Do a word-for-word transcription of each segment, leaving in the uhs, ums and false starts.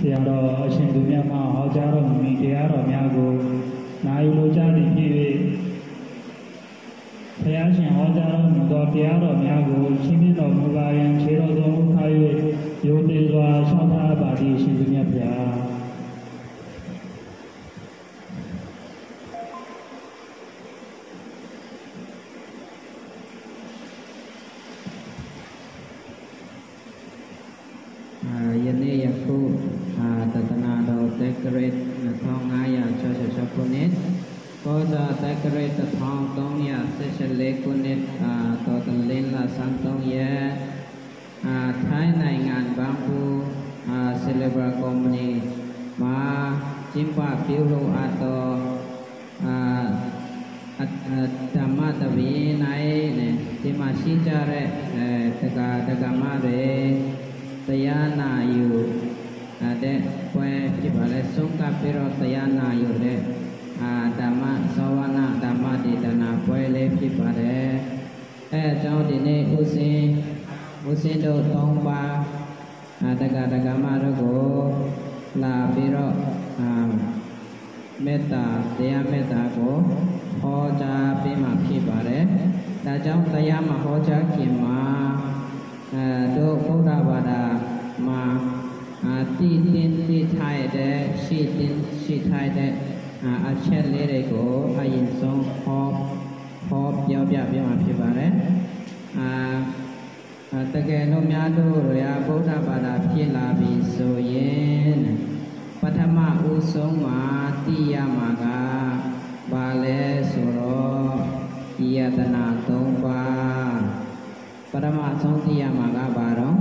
တရားတော်အရှင်သူမြတ်မှဟောကြားတော်မူပြီးတရားတော်များကိုနာယူလိုကြသည်ဖြစ်၍ဘုရားရှင်ဟောကြားတော်မူသောတရားတော်များကိုချီးမြှင့်တော်မူပါရန်ခြေတော်သုံးထား၍ရိုသေစွာရှောက်ထားပါသည်ရှင်သူမြတ်ဘုရားယနေ့ယခုတသနာတော်တက္ကရာနှစ်ထောင်ငါးရာ၆၆ခုနှစ်ကောဇာတက္ကရာတစ်ထောင်သုံးရာဆယ့်လေးခုနှစ်တော်တလင်းလဆန်းသုံးရက်ထိုင်းနိုင်ငံဘန်ကူဆီလဘရာကုမ္ပဏီမှာကျင်းပပြုလုပ်အပ်သောဓမ္မတပည့်နိုင်ဒီမှာရှိကြတဲ့တရားဓမ္မတွေတရားနာယူတဲ့ပွဲဖြစ်ပါလေဆုံးကပ်ပြီးတော့တရားနာယူတဲ့ဓမ္မသောဝနာဓမ္မဒေသနာပွဲလေးဖြစ်ပါတယ်အဲအကြောင်းဒီနေ့ဥစဉ်ဥစဉ်တို့သုံးပါးတရားဓမ္မတို့ကိုလာပြီးတော့မေတ္တာတရားမေတ္တာကိုဟောကြားပေးမှဖြစ်ပါတယ်ဒါကြောင့်တရားမှာဟောကြားခင်မှာတို့ဘုရားဘာသာမှာတည်တင်တည်ထိုင်တဲ့ရှိတင်ရှိထိုင်တဲ့အချက်လေးတွေကိုအရင်ဆုံးဟောဟောပြောပြပြမှာဖြစ်ပါတယ်အာတကယ်လို့များတို့ရဘုရားဘာသာဖြစ်လာပြီဆိုရင်ပထမဦးဆုံးမှာတည်ရမှာကဘာလဲဆိုတော့ယတနာသုံးပါးပထမဆုံးသိရမှာကဘာတော့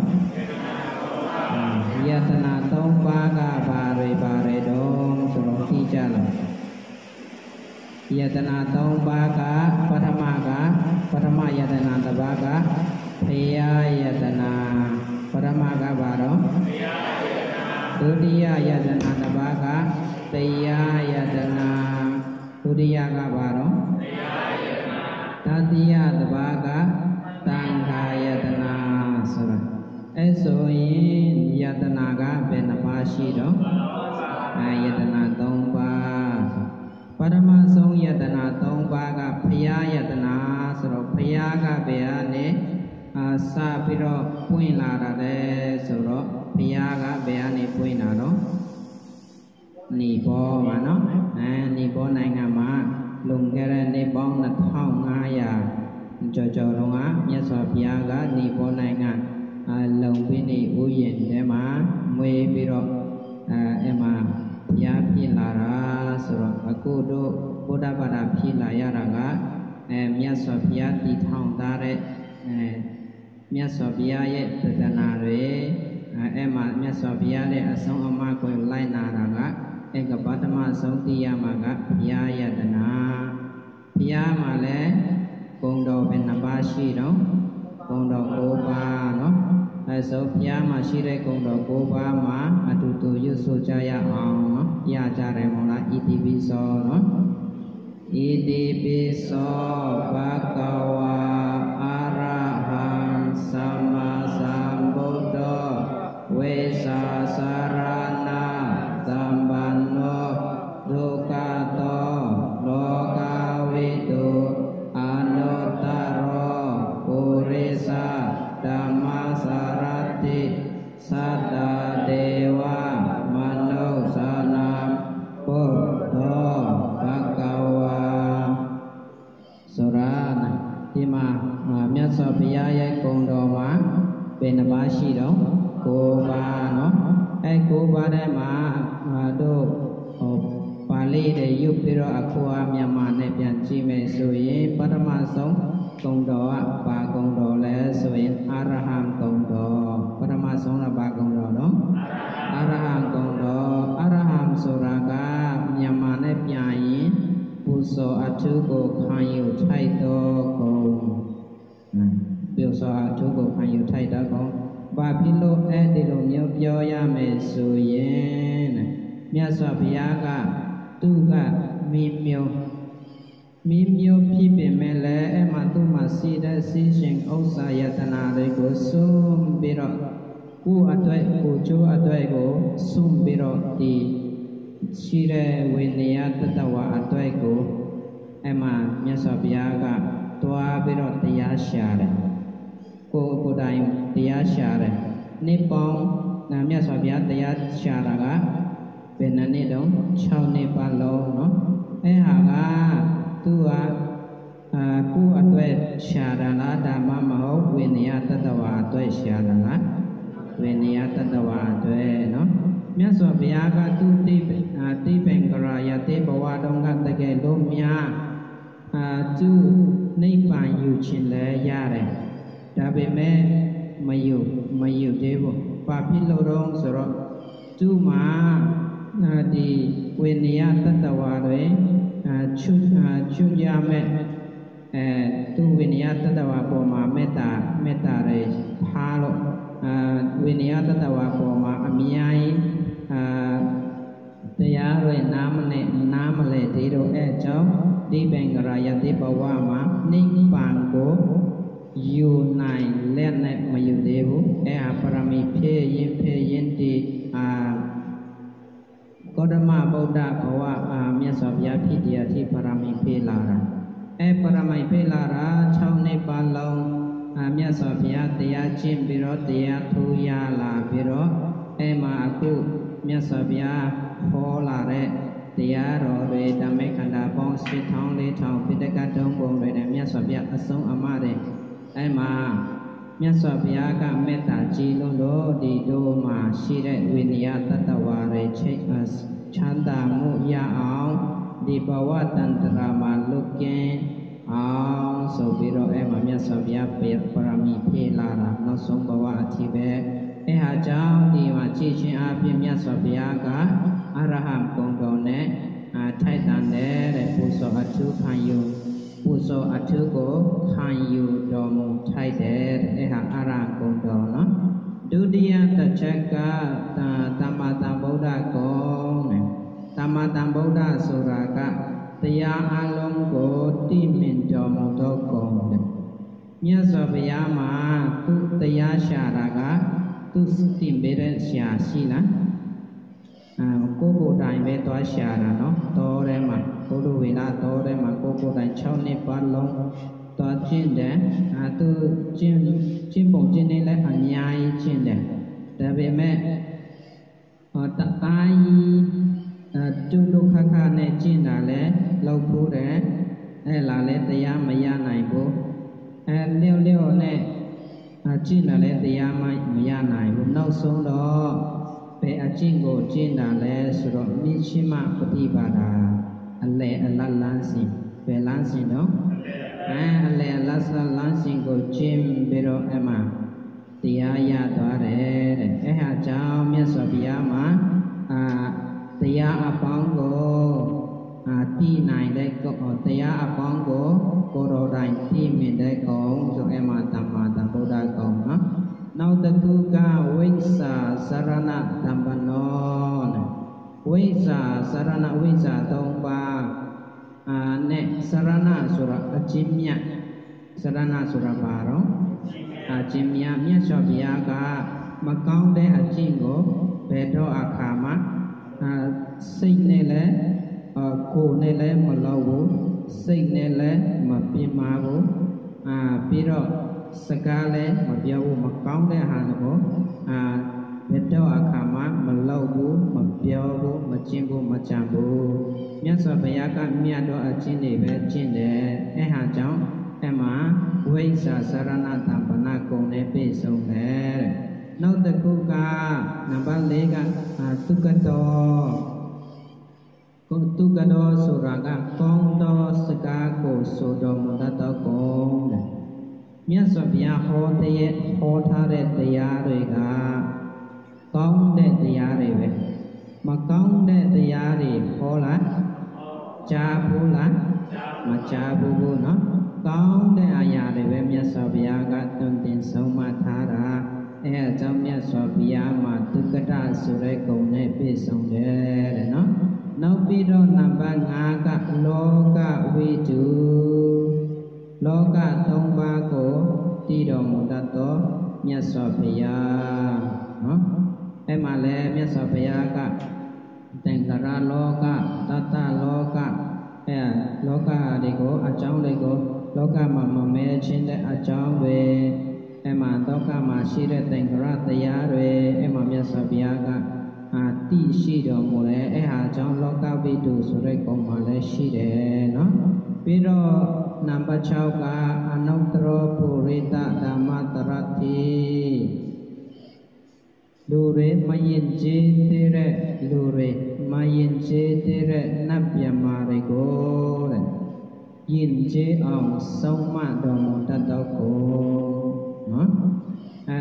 ယတနာသုံးပါးကဘာတွေဘာတွေတော့ဆိုတော့သိကြလားယတနာသုံးပါးကပထမကပထမယတနာတစ်ပါးကဘုရားယတနာပထမကဘာတော့ဘုရားယတနာဒုတိယယတနာတစ်ပါးကတရားယတနာဒုတိယကဘာတော့တရားယတနာတတိယတစ်ပါးကသံဃာယတနာဆိုတာအဲဆိုရင်ယတနာကဘယ်နှပါးရှိတော့အဲယတနာသုံးပါးပထမဆုံးယတနာသုံးပါးကဘုရားယတနာဆိုတော့ဘုရားကဘယ်ကနေအာစပြီးတော့ပွင့်လာတာလဲဆိုတော့ဘုရားကဘယ်ကနေပွင့်လာတော့နီဘောမှာနော်အဲနီဘောနိုင်ငံမှာလွန်ခဲ့တဲ့နှစ်ပေါင်းနှစ်ထောင်ငါးရာကြော်ကြော်တော့ကမြတ်စွာဘုရားကနေပေါ်နိုင်ငံလုံပင်းနေဥယျာဉ်ထဲမှာမွေးပြီးတော့အဲအဲ့မှာဘုရားဖြစ်လာတာဆိုတော့အခုတို့ဘုရားဘာသာဖြစ်လာရတာကအဲမြတ်စွာဘုရားတည်ထောင်ထားတဲ့အဲမြတ်စွာဘုရားရဲ့သဒ္ဒနာတွေအဲအဲ့မှာမြတ်စွာဘုရားရဲ့အဆုံးအမကိုလိုက်နာတာကအဲကပထမဆုံးသိရမှာကဘုရားယတနာဘုရားမှာလည်းဂုဏ်တော်ဘယ်နှပါးရှိတော့ဂုဏ်တော်၉ပါးနော်အဲဆိုဘုရားမှာရှိတဲ့ဂုဏ်တော်၉ပါးမှာအတူတူရွတ်ဆိုကြရအောင်နော်ရကြတယ်မို့လားဣတိပိသောနော်ဣတိပိသောဘဂဝါအရဟံသမ္မာသမ္ဗုဒ္ဓောဝေသာစရဏသမ္ပန္နောဒုက္ခတောလောကဝိတုအနုတ္တရောပုရိသဓမ္မစရတိသတ္တဒေဝမနုဿာနံပုဒ္ဓောဘဂဝါဆိုရဏဒီမှာမြတ်စွာဘုရားရဲ့ဂုဏ်တော်မှာဘယ်နှပါးရှိတော့၉ပါးနော်အဲ၉ပါးထဲမှာတို့ပါဠိတွေယူပြီးတော့အခုအမြန်မာနဲ့ပြန်ကြည့်မယ်ဆိုရင်ပထမဆုံးဂုဏ်တော်ကဘာဂုဏ်တော်လဲဆိုရင်အရဟံဂုဏ်တော်ပထမဆုံးကဘာဂုဏ်တော်နော်အရဟံဂုဏ်တော်အရဟံဆိုတာကမြန်မာနဲ့ပြန်ရင်ပူဇော်အထုကိုခံယူထိုက်တော်ဂုဏ်ပူဇော်အထုကိုခံယူထိုက်တော်ဂုဏ်ဘာဖြစ်လို့အဲ့ဒီလိုမျိုးပြောရမယ်ဆိုရင်မြတ်စွာဘုရားကသူကမိမျိုးမိမျိုးဖြစ်ပေမဲ့လည်းအဲ့မှာသူ့မှာစီတဲ့စီရှင်ဥစ္စာယတနာတွေကိုစွန့်ပြီးတော့กู้อัตวยกู้โจอัตวยกูซุ่มบิโรตีชีเรวิญญาตตวะอัตวยกูไอมาเมียสอบยากะตัวบิโรติยาชาเรกูกูได้ติยาชาเรนิปองนาเมียสอบยาติยาชาระกะเป็นนันนี่ดงชาวเนปาลโลเนาะไอหากะตัวกู้อัตวยชาระละดามะมะโหวิญญาตตวะอัตวยชาระละวิญญาตตวะอัตวยเนาะเมียสอบยากะตุติติเป็นกรายติบวะดงกะตะเกโลเมียจูนิพพานอยู่ชินเลยยาเรဒါပေမဲ့မယူမယူသေးဘူးဘာဖြစ်လို့တော့ဆိုတော့သူ့မှာဒီဝိနည်းတတ္တဝါတွေချွချွရမဲ့အဲသူ့ဝိနည်းတတ္တဝါပေါ်မှာမေတ္တာမေတ္တာတွေထားလို့ဝိနည်းတတ္တဝါပေါ်မှာအမြဲအာတရားတွေနားမနဲ့နားမလဲသေးတော့အဲကြောင့်ဒီပင်ကရာယတိဘဝမှာနိဗ္ဗာန်ကိုယူနိုင်လက်နဲ့မယူသေးဘူးအဲဟာပရမီဖြစ်ရင်ဖြစ်ရင်ဒီအာကောဓမဗုဒ္ဓဘဝအာမြတ်စွာဘုရားဖြစ်တရားที่ပရမီဖြစ်လာတာအဲပရမီဖြစ်လာတာ၆နှစ်ပတ်လုံးအာမြတ်စွာဘုရားတရားကျင့်ပြီးတော့တရားထူရလာပြီးတော့အဲမှာအခုမြတ်စွာဘုရားဟောလာတဲ့တရားတော်တွေဓမ္မခန္ဓာပေါင်း၈ထောင်၄ထောင်ပိဋကတုံးပုံတွေနဲ့မြတ်စွာဘုရားအဆုံးအမတဲ့အဲမှာမြတ်စွာဘုရားကမေတ္တာကြီးလုံးတော်ဒီတို့မှာရှိတဲ့ဝိနည်းတတ္တဝါတွေချိတ်ချမ်းသာမှုရအောင်ဒီဘဝတန်တရာမှာလွတ်ကင်းအောင်ဆိုပြီးတော့အဲမှာမြတ်စွာဘုရားပရမီဖြေလာတာနောက်ဆုံးဘဝအထိပဲအဲဟာကြောင့်ဒီမှာကြည်ချင်းအပြင်မြတ်စွာဘုရားကအရဟံကုံတော်နဲ့ထိုက်တန်တဲ့ပူဇော်အထူးခံယူပူဇော်အထူးကိုခံယူတော်မူထိုက်တဲ့အဲဟာအရဟံကုံတော်နော်ဒုတိယတစ်ချက်ကသမ္မာသမ္ဗုဒ္ဓကုံနဲ့သမ္မာသမ္ဗုဒ္ဓဆိုတာကတရားအလုံးကိုတိမြင်တော်မူသောကုံတဲ့မြတ်စွာဘုရားမှာသူတရားရှာတာကသူတင်ပေးတဲ့ရှာရှိလားအာကိုကိုတိုင်ပဲသွားရှာတာနော်တောထဲမှာဘုဒ္ဓဝေလာတောထဲမှာကိုကိုတိုင်၆နှစ်ပတ်လုံးသွားကျင့်တယ်အာသူကျင့်ကျင့်ပုံကျင့်နေလဲအများကြီးကျင့်တယ်ဒါပေမဲ့ဟောတအားကြီးအဲတုဒုက္ခခနဲ့ကျင့်တာလဲလောက်ဖို့တယ်အဲလာလဲတရားမရနိုင်ဘူးအဲလျော့လျော့နဲ့ကျင့်တာလဲတရားမမရနိုင်ဘူးနောက်ဆုံးတော့ဘယ်အကျင့်ကိုကျင့်တာလဲဆိုတော့မိရှိမပฏิပါဒာအလဲအလတ်လန်းစဉ်ဘယ်လန်းစဉ်တော့အဲအလဲအလတ်လန်းစဉ်ကိုကျင့်ပြီးတော့အမှတရားရသွားတယ်တဲ့အဲဟာကြောင့်မြတ်စွာဘုရားမှာအာတရားအပေါင်းကိုအာတည်နိုင်တဲ့ကိုတရားအပေါင်းကိုကိုယ်တော်တိုင်တည်မြင်တဲ့ကုံဆိုအဲမှာသမ္မာသမ္ဗုဒ္ဓကုံနော်နောက်တစ်ခုကဝိဇ္ဇာစရဏတမ္ပနောဝိဇ္ဇာစရဏဝိဇ္ဇာသုံးပါးအာနဲ့စရဏဆိုတာအချင်းမြတ်စရဏဆိုတာဘာတော့အချင်းမြတ်မြတ်စွာဘုရားကမကောင်းတဲ့အကျင့်ကိုဘယ်တော့အခါမှအာစိတ်နဲ့လည်းအာကိုယ်နဲ့လည်းမလုပ်ဘူးစိတ်နဲ့လည်းမပြင်းပါဘူးအာပြီးတော့စကားလည်းမပြောဘူးမကောင်းတဲ့ဟာကိုအာဘယ်တော့အခါမှမလုပ်ဘူးမပြောဘူးမကျင့်ဘူးမကြံဘူးမြတ်စွာဘုရားကမြတ်တော်အကျင့်တွေပဲကျင့်တယ်အဲဟာကြောင့်အဲမှာဝိဇ္ဇာစရဏတမ္ပနာကုံနဲ့ပြည့်စုံတယ်နောက်တစ်ခုကနံပါတ်၄ကသုကတောကိုသုကတောဆိုတာကကောင်းသောစကားကိုဆိုတော်မူတတ်သောကုံတဲ့မြတ်စွာဘုရားဟောတဲ့ဟောထားတဲ့တရားတွေကကောင်းတဲ့တရားတွေပဲမကောင်းတဲ့တရားတွေဟောလားကြားဘူးလားမကြားဘူးဘူးနော်ကောင်းတဲ့အရာတွေပဲမြတ်စွာဘုရားကတွင်တင်ဆုံးမထားတာအဲအကြောင်းမြတ်စွာဘုရားမှာသုကတဆိုတဲ့ဂုဏ်နဲ့ပြည့်စုံတယ်တဲ့နော်နောက်ပြီးတော့နံပါတ်၅ကလောကဝိတုလောကသုံးပါးကိုတည်တော်မူတတ်သောမြတ်စွာဘုရားနော်အဲ့မှာလဲမြတ်စွာဘုရားကသင်္ခါရလောကတတ္တလောကအဲ့လောကတွေကိုအကြောင်းတွေကိုလောကမှာမမဲချင်းတဲ့အကြောင်းတွေအဲ့မှာလောကမှာရှိတဲ့သင်္ခါရတရားတွေအဲ့မှာမြတ်စွာဘုရားကအာတိရှိတော်မူတယ်အဲ့ဟာအကြောင်းလောကဝိတုဆိုတဲ့ကုံမှာလည်းရှိတယ်နော်ပြီးတော့နံပါတ်၆ကအနုတ္တရပုရိသဓမ္မတရတိလူတွေမရင်ကျေးသေးတဲ့လူတွေမရင်ကျေးသေးတဲ့နတ်မြမာတွေကိုတဲ့ရင်ကျေးအောင်ဆုံးမတော်မူတတ်တော့ကိုနော်အဲ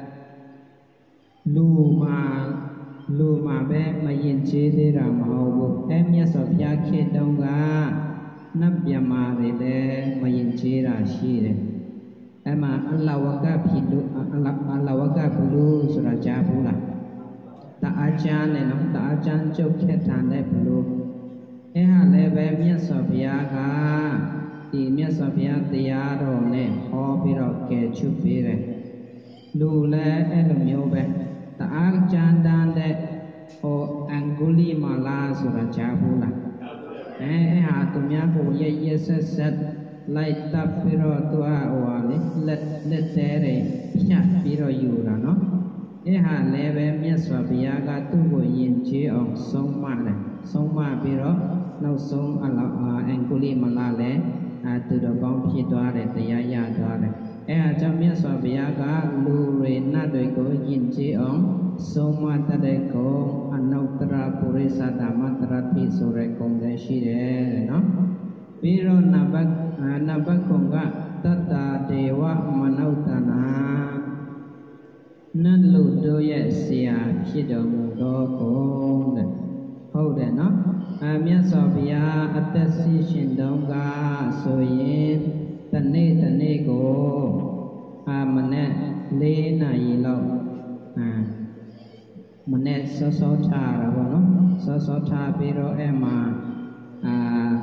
လူမှာလူမှာပဲမရင်ကျေးသေးတာမဟုတ်ဘူးအဲမြတ်စွာဘုရားခေတ္တတုန်းကနတ်မြမာတွေလည်းမရင်ကျေးတာရှိတယ်အဲ့မှာအလဝကဖြစ်လို့အလအလဝကဘလူဆိုတာကြားဘူးလားတအားချမ်းနဲ့နော်တအားချမ်းကျုပ်ခက်ထန်တဲ့ဘလူအဲ့ဟာလည်းပဲမြတ်စွာဘုရားကဒီမြတ်စွာဘုရားတရားတော်နဲ့ဟောပြီးတော့ကယ်ချွတ်ပေးတယ်လူလည်းအဲ့လိုမျိုးပဲတအားချမ်းတန်တဲ့ဟိုအင်္ဂုလိမာလာဆိုတာကြားဘူးလားအဲအဲ့ဟာသူများကိုရရဆက်ဆက်လိုက်တပ်ပြီးတော့သူကဟိုဟာလေလက်လက်သေးတွေဖြတ်ပြီးတော့ယူတာနော်အဲ့ဟာလည်းပဲမြတ်စွာဘုရားကသူ့ကိုယဉ်ကျေးအောင်ဆုံးမတယ်ဆုံးမပြီးတော့နောက်ဆုံးအလောအင်္ဂုလိမလာလည်းအဲသူတော်ကောင်းဖြစ်သွားတယ်တရားရသွားတယ်အဲ့ဟာကြောင့်မြတ်စွာဘုရားကလူတွေနတ်တွေကိုယဉ်ကျေးအောင်ဆုံးမတတ်တဲ့ကုံအနုတ္တရပုရိသဓမ္မတရတိဆိုတဲ့ကုံလည်းရှိတယ်နော်ပြီးတော့နံပါတ်နံပါတ်ကုံကတတ္တဒေဝမနုဿနာနတ်လူတို့ရဲ့ဆရာဖြစ်တော်မူသောကုံတဲ့ဟုတ်တယ်နော်အမြတ်စွာဘုရားအသက်ရှင်တုန်းကဆိုရင်တနေ့တနေ့ကိုအာမနဲ့လေးနာရီလောက်အာမနဲ့စောစောထားတာပေါ့နော်စောစောထားပြီးတော့အဲ့မှာအာ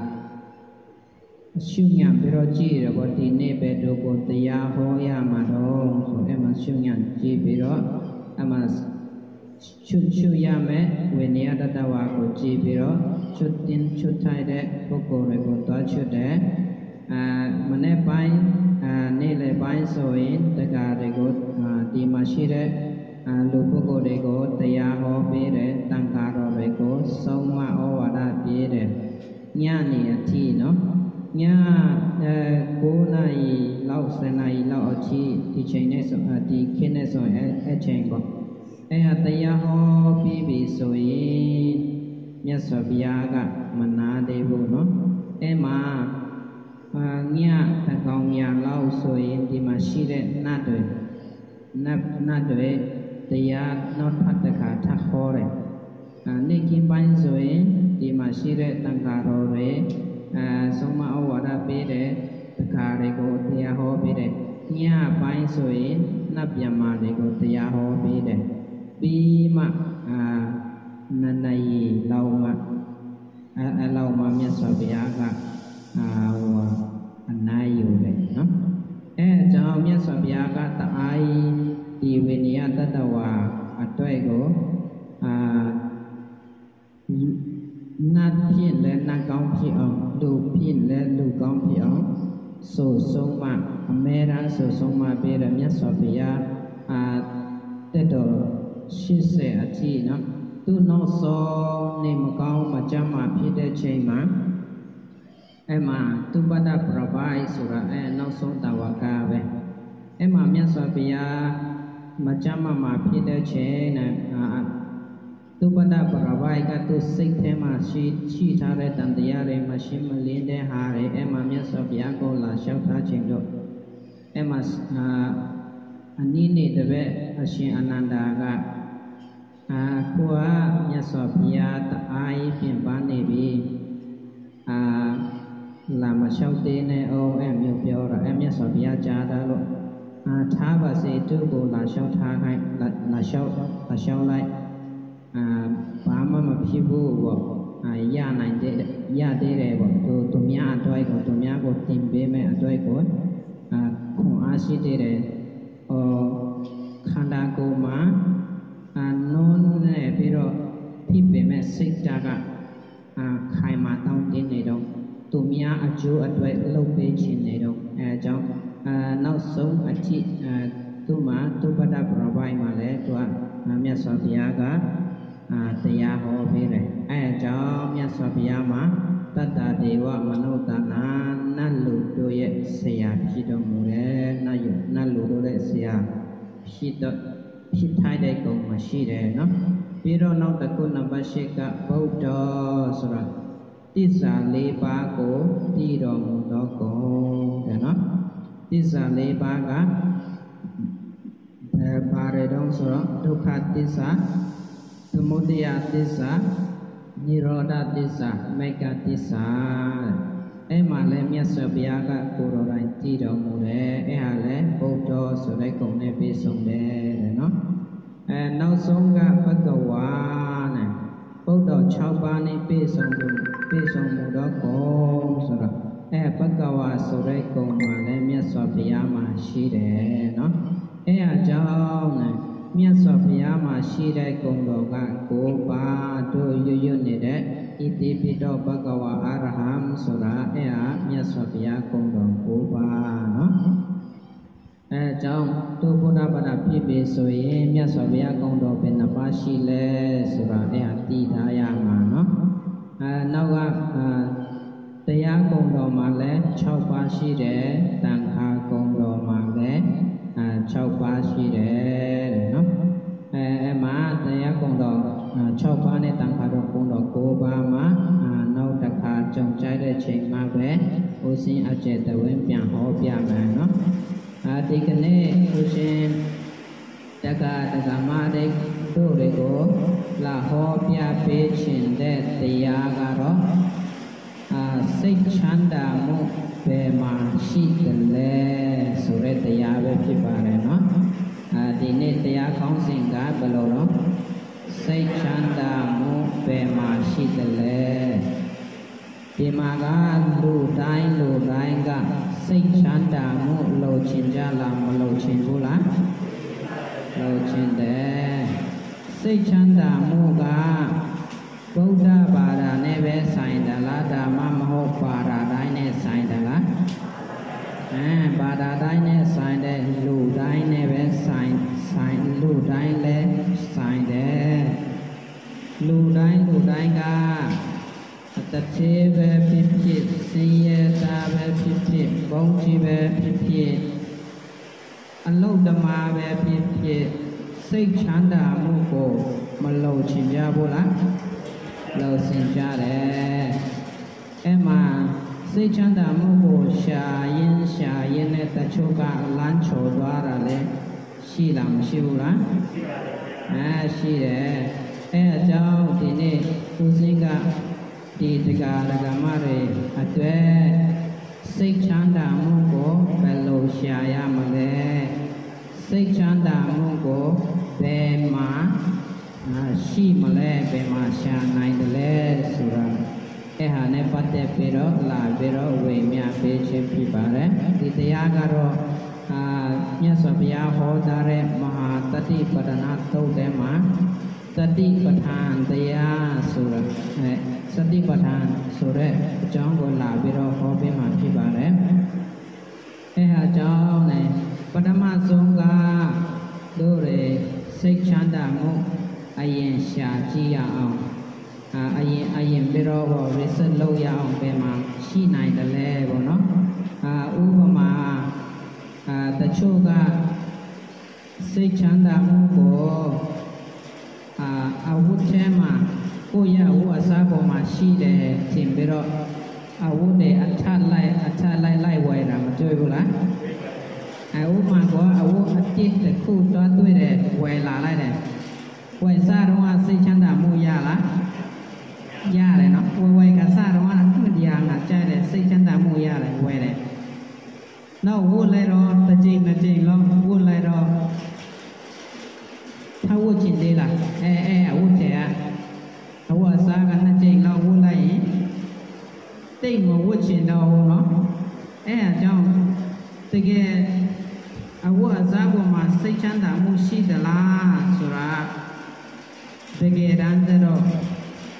ရှုညံပြီးတော့ကြည့်ရပေါ့ဒီနေ့ပဲတို့ကိုတရားဟောရမှာတော့ဆိုအဲ့မှာရှုညံကြည့်ပြီးတော့အဲ့မှာချွတ်ချွတ်ရမယ်ဝိနည်းတတဝါကိုကြည့်ပြီးတော့ချွတ်တင်ချွတ်ထိုက်တဲ့ပုဂ္ဂိုလ်တွေကိုတွားချွတ်တယ်အာမနေ့ပိုင်းအာနေ့လယ်ပိုင်းဆိုရင်တက္ကရာတွေကိုအာဒီမှာရှိတဲ့အာလူပုဂ္ဂိုလ်တွေကိုတရားဟောပေးတယ်တန်ခါတော်တွေကိုဆုံးမဩဝါဒပေးတယ်ညနေအထိနော်ညအဲ၉နာရီလောက်၁၀နာရီလောက်အထိဒီချိန်နဲ့ဆိုဒီခင်းနဲ့ဆိုရင်အဲချိန်ပေါ့အဲဟာတရားဟောပြီးပြီဆိုရင်မြတ်စွာဘုရားကမနာသေးဘူးနော်အဲမှာအာညတကောင်ညာလောက်ဆိုရင်ဒီမှာရှိတဲ့နတ်တွေနတ်နတ်တွေတရားနောက်ဖတ်တခါထပ်ဟောတယ်အာနေ့ကင်းပိုင်းဆိုရင်ဒီမှာရှိတဲ့တန်ခါတော်တွေအာဆုံးမဩဝါဒပေးတဲ့တခါတွေကိုတရားဟောပေးတယ်ညပိုင်းဆိုရင်နတ်မြမာတွေကိုတရားဟောပေးတယ်ပြီးမှအာနန္ဒယီလောက်မှအဲအဲလောက်မှမြတ်စွာဘုရားကအာဟိုအနာယူတယ်နော်အဲအကြောင်းမြတ်စွာဘုရားကတအားဒီဝိနည်းတတ္တဝါအတွက်ကိုအာနတ်ဖြစ်လဲနတ်ကောင်းဖြစ်အောင်လူဖြစ်လဲလူကောင်းဖြစ်အောင်ဆိုဆုံးမအမေရာဆိုဆုံးမပေးတယ်မြတ်စွာဘုရားအာတက်တော်ရှစ်ဆယ်အထိနော်သူနောက်ဆုံးနေမကောင်းမကြမ်းမှဖြစ်တဲ့ချိန်မှာအဲ့မှာသူပဒ္ဒပရပိုက်ဆိုတာအဲနောက်ဆုံးတဝကပဲအဲ့မှာမြတ်စွာဘုရားမကြမ်းမှမှဖြစ်တဲ့ချိန်နဲ့အာသူပဒ္ဒပရပိုက်ကသူစိတ်ထဲမှာရှိရှိထားတဲ့တန်တရားတွေမရှင်းမလင်းတဲ့ဟာတွေအဲ့မှာမြတ်စွာဘုရားကိုလာလျှောက်ထားခြင်းတော့အဲ့မှာအာအနည်းနဲ့တပည့်အရှင်အနန္ဒာကအာကိုကမြတ်စွာဘုရားတအားကြီးပြင်ပန်းနေပြီအာလာမလျှောက်သေးနဲ့အောင်အဲ့မျိုးပြောတာအဲ့မြတ်စွာဘုရားကြားတာလို့အာထားပါစေသူ့ကိုလာလျှောက်ထားခိုင်းလာလျှောက်လာလျှောက်လိုက်အာဘာမှမဖြစ်ဘူးပေါ့အာရနိုင်တဲ့ရသေးတယ်ပေါ့သူသူများအတွက်ကိုသူများကိုတင်ပေးမဲ့အတွက်ကိုအာခွန်အားရှိသေးတယ်ဟောจากะใครมาต้องดินในดงตุมีอาจูอัดไว้ลูกเบชินในดงเออจ้านอกสงอาทิตุมาตุปดาประบายมาแล้วตัวเมียสอบยากะเตียหอเบเลยเออจ้าเมียสอบยามาตัตตาเทวมนุษย์นานัลลุโดยเสียพิดมูเรนัยนัลลุโดยเสียพิดพิดไทยได้กงมาชีเรเนาะพี่เรานอกตะกุนนบัชกะบุตรสุรติสาเลปาโกตีดอมุตโกเนาะติสาเลปากะบาเรดงสุรทุกขติสาสมุทัยติสานิโรธติสาเมกติสาเอมาเลมีสเบียกะกุโรไรตีดอมุเรเอฮาเลบุตรสุรกงเนปิสงเดเนาะเออนอกสงกะปะกวานะบุตรชาวบ้านในปิสงดุปิสงมุดโกสุรเอปะกวาสุรกงมาเลมีสเบียมาชีเดเนาะเออาเจ้านะมีสเบียมาชีเดกงโลกะโกปาโดยุยุเนเดอิติปิโตปะกวาอรหัมสุระเออามีสเบียกงโลโกปาเนาะเออเจ้าตัวพุทธบัณฑิตพี่เบสวยมีสเบียกงโลเป็นนภาชีเลสุระเออาตีทายามาเนาะเออนอกจากเตียกงโลมาเลชาวปาชีเดตังหากงโลมาเลชาวปาชีเดเนาะเออมาเตียกงโลชาวปาในตังหากงโลโกบามานอกจากขาจงใจได้เชิงมาเวโอสิอาเจตเวนเปียงหอเปียงเนาะอาทิกเนโอชินตะกาตะกามาเด็กดูเรโกลาหอเปียเปชินเดเตียการอစိတ်ချမ်းသာမှုပဲမှာရှိတယ်လေဆိုတဲ့တရားပဲဖြစ်ပါတယ်เนาะအဲဒီနေ့တရားခေါင်းစဉ်ကဘယ်လိုတော့စိတ်ချမ်းသာမှုပဲမှာရှိတယ်လေဒီမှာကလူတိုင်းလူတိုင်းကစိတ်ချမ်းသာမှုလိုချင်ကြလားမလိုချင်ဘူးလားလိုချင်တယ်စိတ်ချမ်းသာမှုကဗုဒ္ဓဘာသာနဲ့ပဲဆိုင်တယ်လားဓမ္မမဟုတ်ဘာသာတိုင်းနဲ့ဆိုင်တယ်လားအဲဘာသာတိုင်းနဲ့ဆိုင်တဲ့လူတိုင်းနဲ့ပဲဆိုင်ဆိုင်လူတိုင်းလည်းဆိုင်တယ်လူတိုင်းလူတိုင်းကတတိပဲဖြစ်ဖြစ်စင်ရတာပဲဖြစ်ဖြစ်ဘုံကြီးပဲဖြစ်ဖြစ်အလုဓမ္မာပဲဖြစ်ဖြစ်စိတ်ချမ်းသာမှုကိုမလုံချင်ကြဘူးလားเราสินจาတယ်အဲမှာစိတ်ချမ်းသာမှုကိုရှာရင်ရှာရင်နဲ့တချို့ကလမ်းချော်သွားတာလဲရှိလားမရှိဘူးလားရှိပါတယ်အဲရှိတယ်အဲအကြောင်းဒီနေ့ဦးစင်းကဒီတရားဓမ္မတွေအတွက်စိတ်ချမ်းသာမှုကိုဘယ်လိုရှာရမလဲစိတ်ချမ်းသာမှုကိုဘယ်မှာရှိမလဲဘယ်မှာရှာနိုင်တယ်လဲဆိုတာအဲ့ဟာနဲ့ပတ်သက်ပြီးတော့လာပြီးတော့ဝေမျှပေးခြင်းဖြစ်ပါတယ်ဒီတရားကတော့အာမြတ်စွာဘုရားဟောထားတဲ့မဟာတတိပဒနာသုတ်ထဲမှာတတိပဋ္ဌာန်တရားဆိုတာအဲစတိပဋ္ဌာန်ဆိုတဲ့အကြောင်းကိုလာပြီးတော့ဟောပေးမှာဖြစ်ပါတယ်အဲ့ဟာအကြောင်းနဲ့ပထမဆုံးကတို့ရစိတ်ချမ်းသာမှုအရင်ရှာကြည့်ရအောင်အရင်အရင်ပြီးတော့ research လုပ်ရအောင်ပဲမှာရှိနိုင်တယ်လဲပေါ့နော်အာဥပမာအာတချို့ကစိတ်ချမ်းသာမှုကိုအာအဝတ်ထဲမှာကိုယ့်ရဲ့ဝတ်အစားပေါ်မှာရှိတယ်ထင်ပြီးတော့အဝတ်တွေအထလိုက်အထလိုက်လိုက်ဝယ်တာမတွေ့ဘူးလားအဥပမာကအဝတ်အတိတ်တစ်ခုတွားတွေ့တယ်ဝယ်လာလိုက်တယ်ဝယ်စားတော့စိတ်ချမ်းသာမှုရလားရတယ်နော်ဝယ်ဝယ်ကစားတော့အမှတရားငါကြားတယ်စိတ်ချမ်းသာမှုရတယ်ဝယ်တယ်နောက်ဝတ်လိုက်တော့တစ်ချိန်တစ်ချိန်လုံးဝတ်လိုက်တော့ထားဝတ်ချင်သေးလားအဲအဲအဝတ်တဲ့အဝတ်စားကနှစ်ချိန်လောက်ဝတ်လိုက်ရင်တိတ်မဝတ်ချင်တော့ဘူးနော်အဲအကြောင်းတကယ်အဝတ်အစားပေါ်မှာစိတ်ချမ်းသာမှုရှိသလားဆိုတာတကယ်တမ်းတော့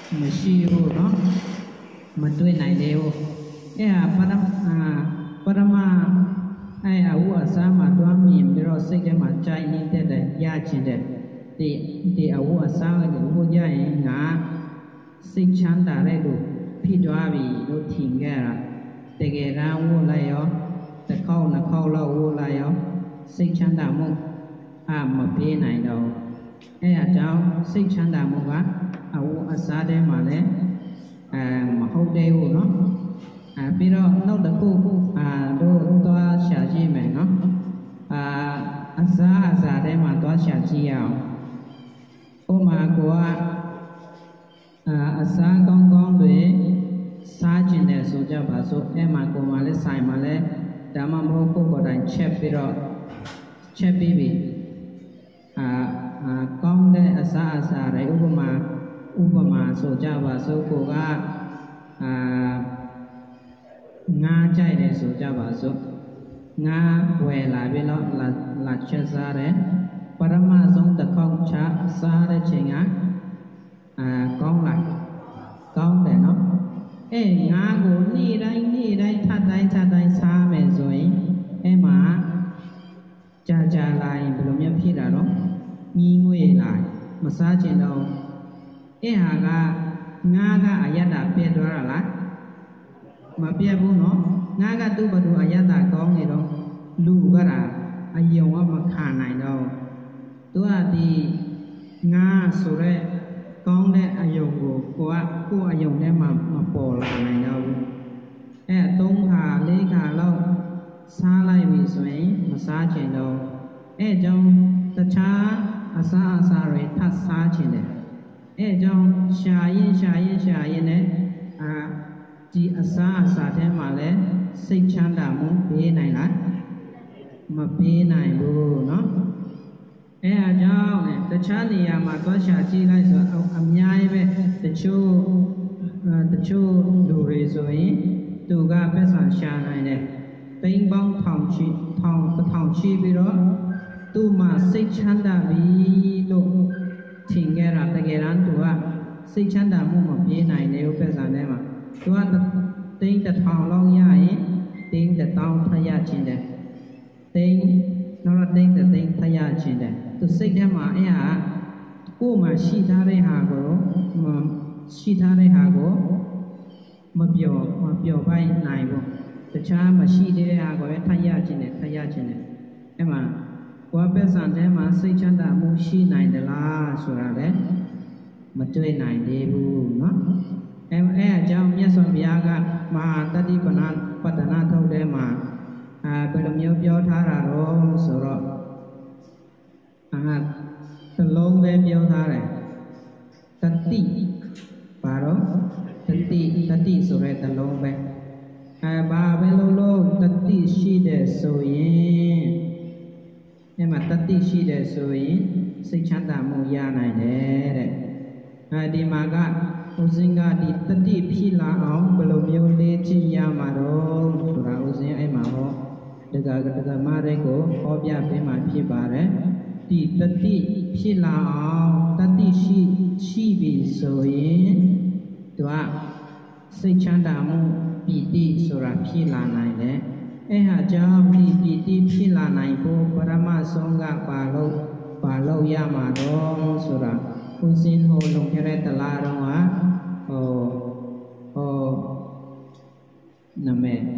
ไม่ชี้หูเนาะมันด้วยไหนเดียวเอ๊ะปรมอ่าปรมาไอ้อาวุธสามารถตัวมีมีรสเสกมาใจนี่เด็ดยาชินเด็ดที่ที่อาวุธสามารถอาวุธใหญ่งาสิงชันดาได้ดูพี่ดวาบีดูทิ้งแก่ละแต่แกร่างวัวไรอ๋อแต่เข้านักเข้าเล่าวัวไรอ๋อสิงชันดามุกอ่ามาเพี้ยไหนดอกไอ้อาเจ้าสิงชันดามุกว่าอาวุธสาได้มาเลยอ่ามาเข้าเดียวเนาะอ่าพี่เราโน้ตตะกูอ่าดูตัวเสียจีไหมเนาะอ่าอาสาอาสาได้มาตัวเสียจีเอาโอมากัวอ่าอาสากองกองด้วยสาจินเดสุจาบาสุเอมากัวมาเลยใส่มาเลยดามาโมกุกอดันเชฟพี่เราเชฟบีบีอ่าอ่ากองได้อาสาอาสาได้อุปมาอุปมาสุจาบาสุกูก็อ่างาใจเดสุจาบาสุงาเวลาเวลาหลักหลักเชื่อสาเรปรมาสงตะคองชาสาเรเชงะอ่ากองหลักกองเดเนาะเอ้งากูนี่ได้นี่ได้ทัดได้ทัดได้สาเมสวยเอ้มาจาจาลายบรมยพิดาเนาะมีงวยลายมาซาเจนเอาเอ้หากางาก็อายะดาเปียดวาละมาเปียบุเนาะงาก็ตุบดูอายะดากองนี่เนาะลูก็ราอายุว่ามาขาไหนเนาะตัวที่งาสุเรกองได้อายุกูกูว่ากูอายุได้มามาปอลาไหนเนาะเอ้ตรงขาเลขาเราซาไลวิสวยมาซาเจนเนาะเอ้จงตะชาอาซาอาซาเรทัดซาเจนเนาะเอ้จงชายินชายินชายินเนี่ยอ่าจีอาซาอาซาเทมาเลยสิงชันดามุเปย์ไหนล่ะมาเปย์ไหนบูเนาะเอ้อาเจ้าเนี่ยแต่ชาติยามาตัวชาจีไล่ส่วนเอาอำยายไปแต่ชูแต่ชูดูเรศวยตูกาเป็นสัญชาไหนเนี่ยติงบังทองชีทองกระทองชีไปรอตูมาสิงชันดาบีลูกทิ้งแกรัตแกรันตัวสิงชันดามุมาเปย์ไหนเนี่ยอุปสรรคได้มาตัวติงแต่ทองลองยาเองติงแต่ตองพยาชินเดติงนรติงแต่ติงพยาชินเดตัวสิ่งที่มาเอ้ฮะกูมาชีทาเรหากูมาชีทาเรหากูมาเปียวมาเปียวไปไหนกูแต่ช้ามาชีเรหากูเอ้พยาชินเดพยาชินเดเอ้มาว่าเป็นสันเดมาสิ่งชันดามุชีไหนเดล่าสุราเดมาช่วยไหนเดบูเนาะเอ้เอ้เจ้าเมียสมบิยากะมหาตติปนาปัตนาเท่าเดมาอ่าเป็นเมียเปียวทาราโรสุรอ่าตะลงเวเปียวทาเรตติปาโรตติตติสุเรตะลงเวอ่าบาเวโลโลตติชีเดสุยิเอ้มาตติชีเดสุยิสิงชันดามุยาไหนเด้เด้อ่าดีมากะอุสิงกาดีตติพิลาเอาบลมิโอเลจิยามาโรสุราอุสิงไอมาโหเดกากะตะมาเรโกขอပြပေးมาဖြစ်ပါတယ်ဒီတတိဖြစ်လာအောင်တတိရှိရှိပြီဆိုရင်သူကစိတ်ချမ်းသာမှုပီတိဆိုတာဖြစ်လာနိုင်တယ်အဲဟာကြောင့်ဒီပီတိဖြစ်လာနိုင်ဖို့ပရမဆုံးကပါလို့ပါလို့ရမှာတော့ဆိုတာဦးစင်းဟိုလုံခဲ့တဲ့တလားတော့ဟာဟိုဟိုနာမည်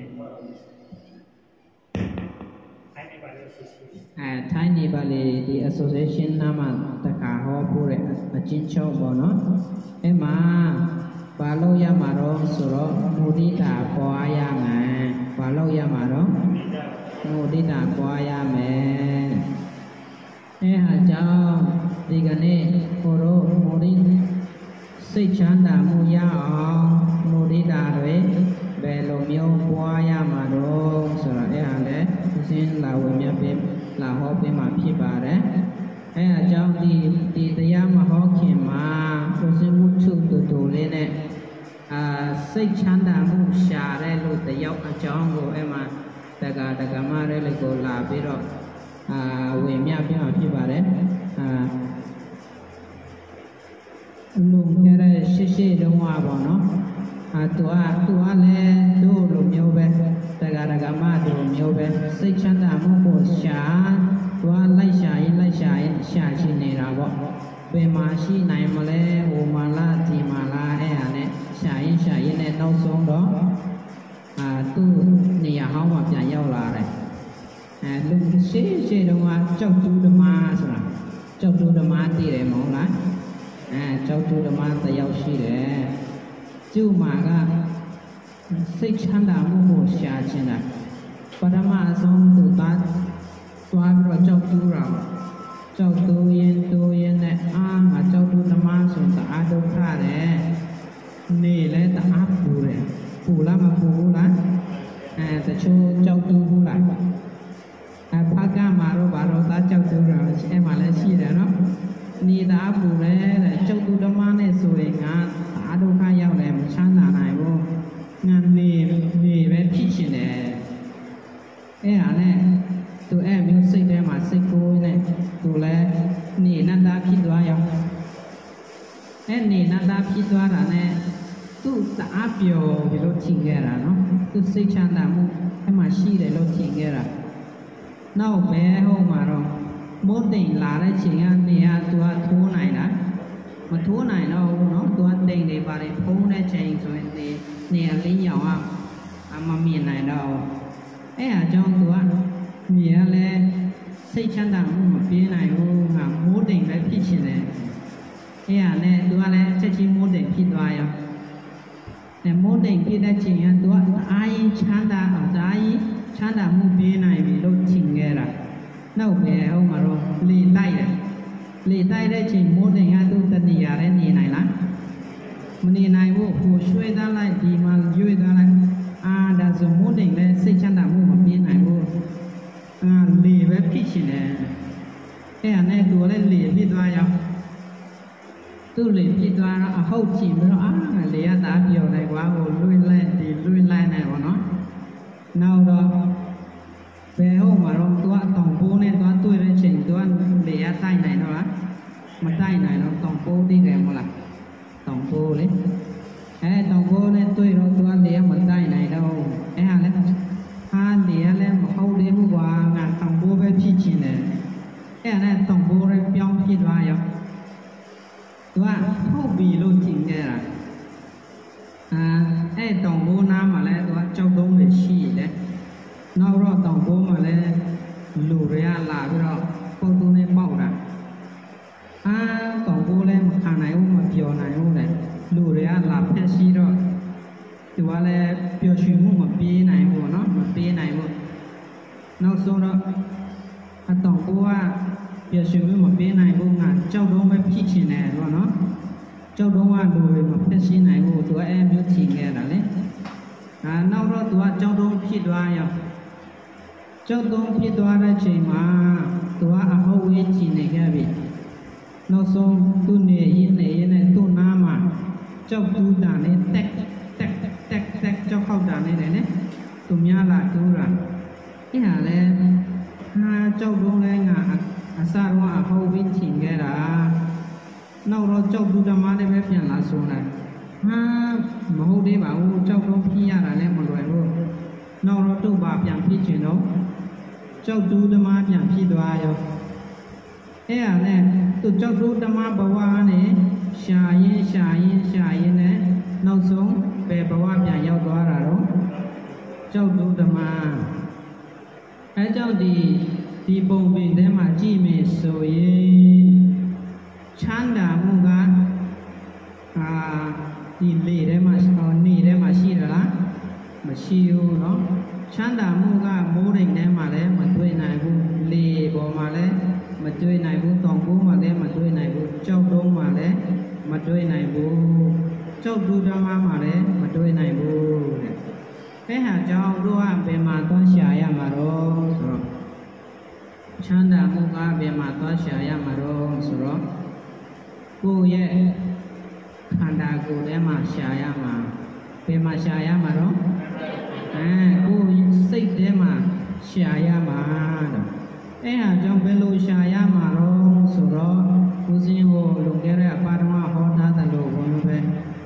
အဲထိုင်းနေပါလေဒီ association နာမတခါဟောပို့တဲ့အချင်းချုပ်ပေါ့နော်အဲမှာပါလို့ရမှာတော့ဆိုတော့မုဒိတာပွားရမယ်ပါလို့ရမှာတော့မုဒိတာပွားရမယ်အဲဟာကြောင့်ဒီကနေ့ကိုရောမုဒိစိတ်ချမ်းသာမှုရအောင်မုဒိတာတွေဘယ်လိုမျိုးပွားရမှာတော့ဆိုတော့အဲဟာလည်းဦးစင်းလာဝင်မြပေးလာဟောပေးမှာဖြစ်ပါတယ်အဲအကြောင်းဒီဒီတရားမဟောခင်မှာဦးစင်းမှုထုတူတူလေးနဲ့အာစိတ်ချမ်းသာမှုရှာတဲ့လို့တယောက်အကြောင်းကိုအဲမှာတက္ကတက္ကမရဲလေးကိုလာပြီးတော့အာဝင်မြပြမှာဖြစ်ပါတယ်အာလုံခဲ့တဲ့ရှေရှေ့တုန်းကပေါ့နော်အာသူကသူကလည်းတို့လိုမျိုးပဲတရားဓမ္မတို့မျိုးပဲစိတ်ချမ်းသာမှုကိုရှာသူကလိုက်ရှာရင်လိုက်ရှာရင်ရှာချင်နေတာပေါ့ဘယ်မှာရှိနိုင်မလဲဟိုမှာလားဒီမှာလားအဲ့ဟာနဲ့ရှာရင်ရှာရင်လည်းနောက်ဆုံးတော့အာသူ့နေရာဟောင်းမှာပြန်ရောက်လာတယ်အဲလူရှေ့ရှေ့တုန်းကကြောက်တူးဓမ္မဆိုတာကြောက်တူးဓမ္မသိတယ်မဟုတ်လားအဲကြောက်တူးဓမ္မတယောက်ရှိတယ်ကျုမာကစိတ်ချမ်းသာမှုကိုရှာချင်တာပထမအဆုံးသူသားသွားပြီးတော့ကြောက်တူးတာကြောက်တူးရင်တူးရင်နဲ့အာငါကြောက်တူးဓမ္မဆိုတာအဒုက္ခတယ်နေလဲတအားပူတယ်ပူလားမပူဘူးလားအဲတချို့ကြောက်တူးဘူးလားအဲဖကမှာတော့ဘာလို့သားကြောက်တူးတာအဲမှာလည်းရှိတယ်နော်နေတာပူလဲတဲ့ကြောက်တူးဓမ္မနဲ့ဆိုရင်ငါအဒုက္ခရောက်တယ်မချမ်းသာနိုင်ဘူးငါနေနေပဲဖြစ်ချင်တယ်အဲ့ဒါနဲ့သူအဲ့မျိုးစိတ်ထဲမှာစိတ်ကိုးနဲ့သူလည်းနေနန္တာဖြစ်သွားရောအဲ့နေနန္တာဖြစ်သွားတာနဲ့သူတအားပျော်ပြီးလို့ထင်ခဲ့တာနော်သူစိတ်ချမ်းသာမှုအဲ့မှာရှိတယ်လို့ထင်ခဲ့တာနောက်ပဲဟိုမှာတော့မိုးတိမ်လာတဲ့ချိန်ကနေကသူကထိုးနိုင်တာမထိုးနိုင်တော့ဘူးနော်သူကတိမ်နေပါတယ်ဖုံးတဲ့ချိန်ဆိုရင်နေနေအလေးရောင်ကအမမြင်နိုင်တော့အဲ့အကြောင်းသူကမြင်ရလဲစိတ်ချမ်းသာမှုမပြေးနိုင်ဘူးငါမိုးတိမ်ပဲဖြစ်ချင်တယ်အဲ့ဟာနဲ့သူကလည်းချက်ချင်းမိုးတိမ်ဖြစ်သွားရောအဲမိုးတိမ်ဖြစ်တဲ့ချိန်ကသူကအာရင်ချမ်းသာအောင်ဒါရင်ချမ်းသာမှုပြေးနိုင်ပြီလို့ထင်ခဲ့တာနောက်ပဲဟိုမှာတော့လေတိုက်တယ်လေတိုက်တဲ့ချိန်မိုးတိမ်ကသူ့တဏှာရဲနေနိုင်လားမနေနိုင်ဘူးဟိုရွှေ့သားလိုက်ဒီမှာရွေ့သားလိုက်အာဒါဆိုမိုးတိမ်လည်းစိတ်ချမ်းသာမှုမပြေးနိုင်ဘူးအာလေပဲဖြစ်ရှင်တယ်အဲ့ဒါနဲ့သူလည်းလေဖြစ်သွားရောသူ့လေဖြစ်သွားတော့အဟုတ်ချင်ပြီးတော့အာလေရတာပြော်တယ်ကွာဟိုလွှင့်လိုက်ဒီလွှင့်လိုက်နေပါတော့နောက်တော့ဘယ်ဟုတ်မှာတော့သူကတောင်ပိုးနဲ့သွားတွေ့တဲ့ချိန်သူကလေရတိုက်နိုင်တော့လားမတိုက်နိုင်တော့တောင်ပိုးသိတယ်မဟုတ်လားတောင်ပိုးလေအဲတောင်ပိုးနဲ့တွေ့တော့သူကလေရမတိုက်နိုင်တော့အဲဟာလေဟာလေရလည်းမဟုတ်သေးဘူးကွာငါတောင်ပိုးပဲဖြစ်ချင်တယ်အဲနဲ့တောင်ပိုးလည်းပြောင်းဖြစ်သွားရောသူကဟုတ်ပြီလို့ထင်ခဲ့တာအာအဲတောင်ပိုးနားမှာလည်းသူကကြောက်တုံးတွေရှိတယ်နောက်တော့တောင်ပိုးမှာလည်းလူတွေကလာပြီးတော့ပုံတူနဲ့ပေါက်တာအာတောင်ပိုးလည်းမခံနိုင်ဘူးမပြောနိုင်ဘူးလေလူတွေကလာဖက်ရှိတော့သူကလည်းပျော်ရွှင်မှုမပြေးနိုင်ဘူးနော်မပြေးနိုင်ဘူးနောက်ဆုံးတော့အတောင်ပိုးကပျော်ရွှင်မှုမပြေးနိုင်ဘူးငါကြောက်တုံးပဲဖြစ်ချင်တယ်ပေါ့နော်ကြောက်တုံးကလူတွေမဖက်ရှိနိုင်ဘူးသူကအဲမျိုးထင်ခဲ့တာလေအာနောက်တော့သူကကြောက်တုံးဖြစ်သွားရောကြောက်တုံးဖြစ်သွားတဲ့ချိန်မှာသူကအဟုတ်ဝေးချင်နေခဲ့ပြီနောက်ဆုံးသူ့နေရင်းနေရင်းနဲ့သူ့နားမှာကြောက်တူးတာနဲ့တက်တက်တက်တက်ကြောက်ခောက်တာနဲ့လည်းသူများလာတူးတာအဲ့ဟာလဲဟာကြောက်တုံးလဲငါအစားတော့အဟုတ်ဝေးချင်ခဲ့တာနောက်တော့ကြောက်တူးဓမ္မနဲ့ပဲပြန်လာဆုံးလိုက်ဟာမဟုတ်သေးပါဘူးကြောက်တုံးဖြစ်ရတာလည်းမလွယ်ဘူးနောက်တော့သူ့ဘာပြန်ဖြစ်ချင်တော့ကြောက်တူးဓမ္မပြန်ဖြစ်သွားရောအဲ့ဟာနဲ့သူကြောက်တူးဓမ္မဘဝနဲ့ရှာရင်ရှာရင်ရှာရင်နဲ့နောက်ဆုံးပဲဘဝပြန်ရောက်သွားတာတော့ကြောက်တူးဓမ္မအဲကြောင့်ဒီဒီပုံပင်ထဲမှာကြည့်မယ်ဆိုရင်ချမ်းသာမှုကအာဒီလေထဲမှာနေထဲမှာရှိသလားမရှိဘူးเนาะချမ်းသာမှုကမိုးတိမ်ထဲမှာလည်းမတွေ့နိုင်ဘူးလေပေါ်မှာလည်းမတွေ့နိုင်ဘူးတောင်ပိုးမှာလည်းမတွေ့နိုင်ဘူးကြောက်တုံးမှာလည်းမတွေ့နိုင်ဘူးကြောက်တူးဓမ္မမှာလည်းမတွေ့နိုင်ဘူးတဲ့အဲဟာကြောင့်တို့ကဘယ်မှာသွားရှာရမှာတော့ဆိုတော့ချမ်းသာမှုကဘယ်မှာသွားရှာရမှာတော့ဆိုတော့ကိုယ့်ရဲ့ခန္ဓာကိုယ်ထဲမှာရှာရမှာဘယ်မှာရှာရမှာတော့အဲကိုယ်စိတ်ထဲမှာရှာရမှာတော့အဲဟာကြောင့်ဘယ်လိုရှာရမှာတော့ဆိုတော့ဦးဇင်းဟိုလုံခဲ့တဲ့အပါဒမဟောထားတယ်လို့ဘုန်းကြီးပဲ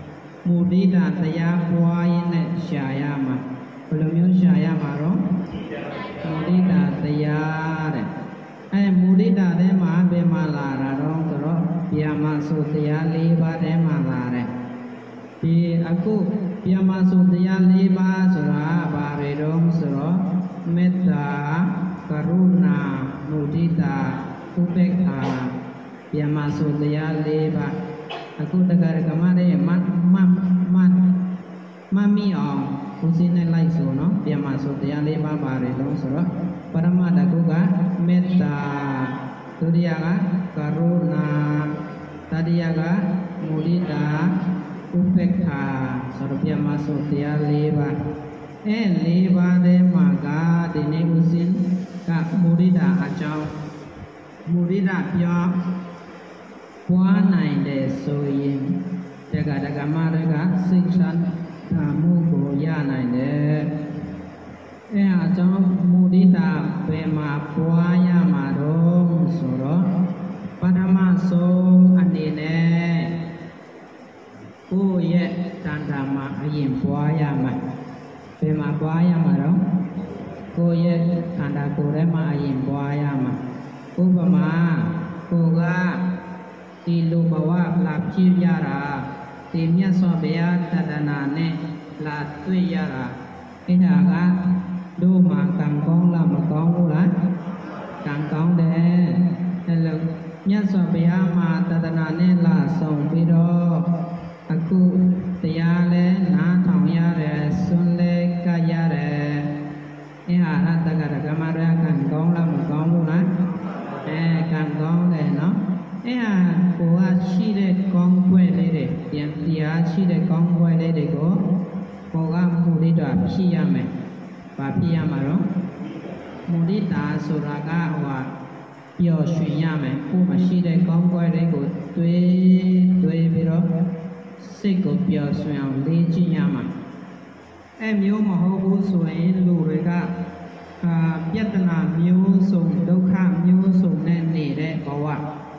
ดิตาเดมาเบมาลาราร้องตรอเปียมาสุตยาลีบาเดมาลาเรปีอากุเปียมาสุตยาลีบาสุราบาเรร้องสุรเมตตากรุณามุทิตาอุเบกขาเปียมาสุตยาลีบาอากุตะการกมาเรมัดมัดมัดมามีอองอุสินในไลโซเนาะเปียมาสุตยาลีบาบาเรร้องสุรปรมาตะกุกะเมตตาตุติยะกะกรุณาตติยะกะมุทิตาอุเบกขาสรเปียมาสุตยาลีบาเอลีบาเดมากาดิเนอุสินกะมุทิตาอาจาวมุทิตาเปียပွားနိုင်တယ်ဆိုရင်တက္ကတက္ကမတွေကစိတ်ချမ်းသာမှုကိုရနိုင်တယ်အဲအကြောင်းမုဒိတာဘယ်မှာပွားရမှာတော့ဆိုတော့ပထမဆုံးအနေနဲ့ကိုယ့်ရဲ့တန်တာမှာအရင်ပွားရမှာဘယ်မှာပွားရမှာတော့ကိုယ့်ရဲ့တန်တာကိုယ်ထဲမှာအရင်ပွားရမှာဥပမာကိုကဒီလိုဘဝလာဖြစ်ရတာဒီမြတ်စွာဘုရားတဒနာနဲ့လာတွေ့ရတာအဲ့ဒါကတို့မှာကံကောင်းလားမကောင်းဘူးလားကံကောင်းတယ်အဲ့လိုမြတ်စွာဘုရားမှာတဒနာနဲ့လာဆောင်ပြီးတော့အခုတရားလဲနားထောင်ရတယ်ဆွန်းလဲကရတယ်အဲ့ဟာတက္ကရာကမရကံကောင်းလားမကောင်းဘူးလားအဲကံကောင်းတယ်နော်အဲ့ဟာကိုကရှိတဲ့ကောင်းကွယ်လေးတွေပြန်တရားရှိတဲ့ကောင်းကွယ်လေးတွေကိုကိုကမူလိတာဖြစ်ရမယ်။ဘာဖြစ်ရမှာတော့မူလိတာဆိုတာကဟိုကပျော်ရွှင်ရမယ်။ကိုမရှိတဲ့ကောင်းကွယ်တွေကိုတွေးတွေးပြီးတော့စိတ်ကိုပျော်ရွှင်အောင်လေ့ကျင့်ရမှာ။အဲ့မျိုးမဟုတ်ဘူးဆိုရင်လူတွေကအာပြဿနာမျိုးစုံဒုက္ခမျိုးစုံနဲ့နေတဲ့ဘဝ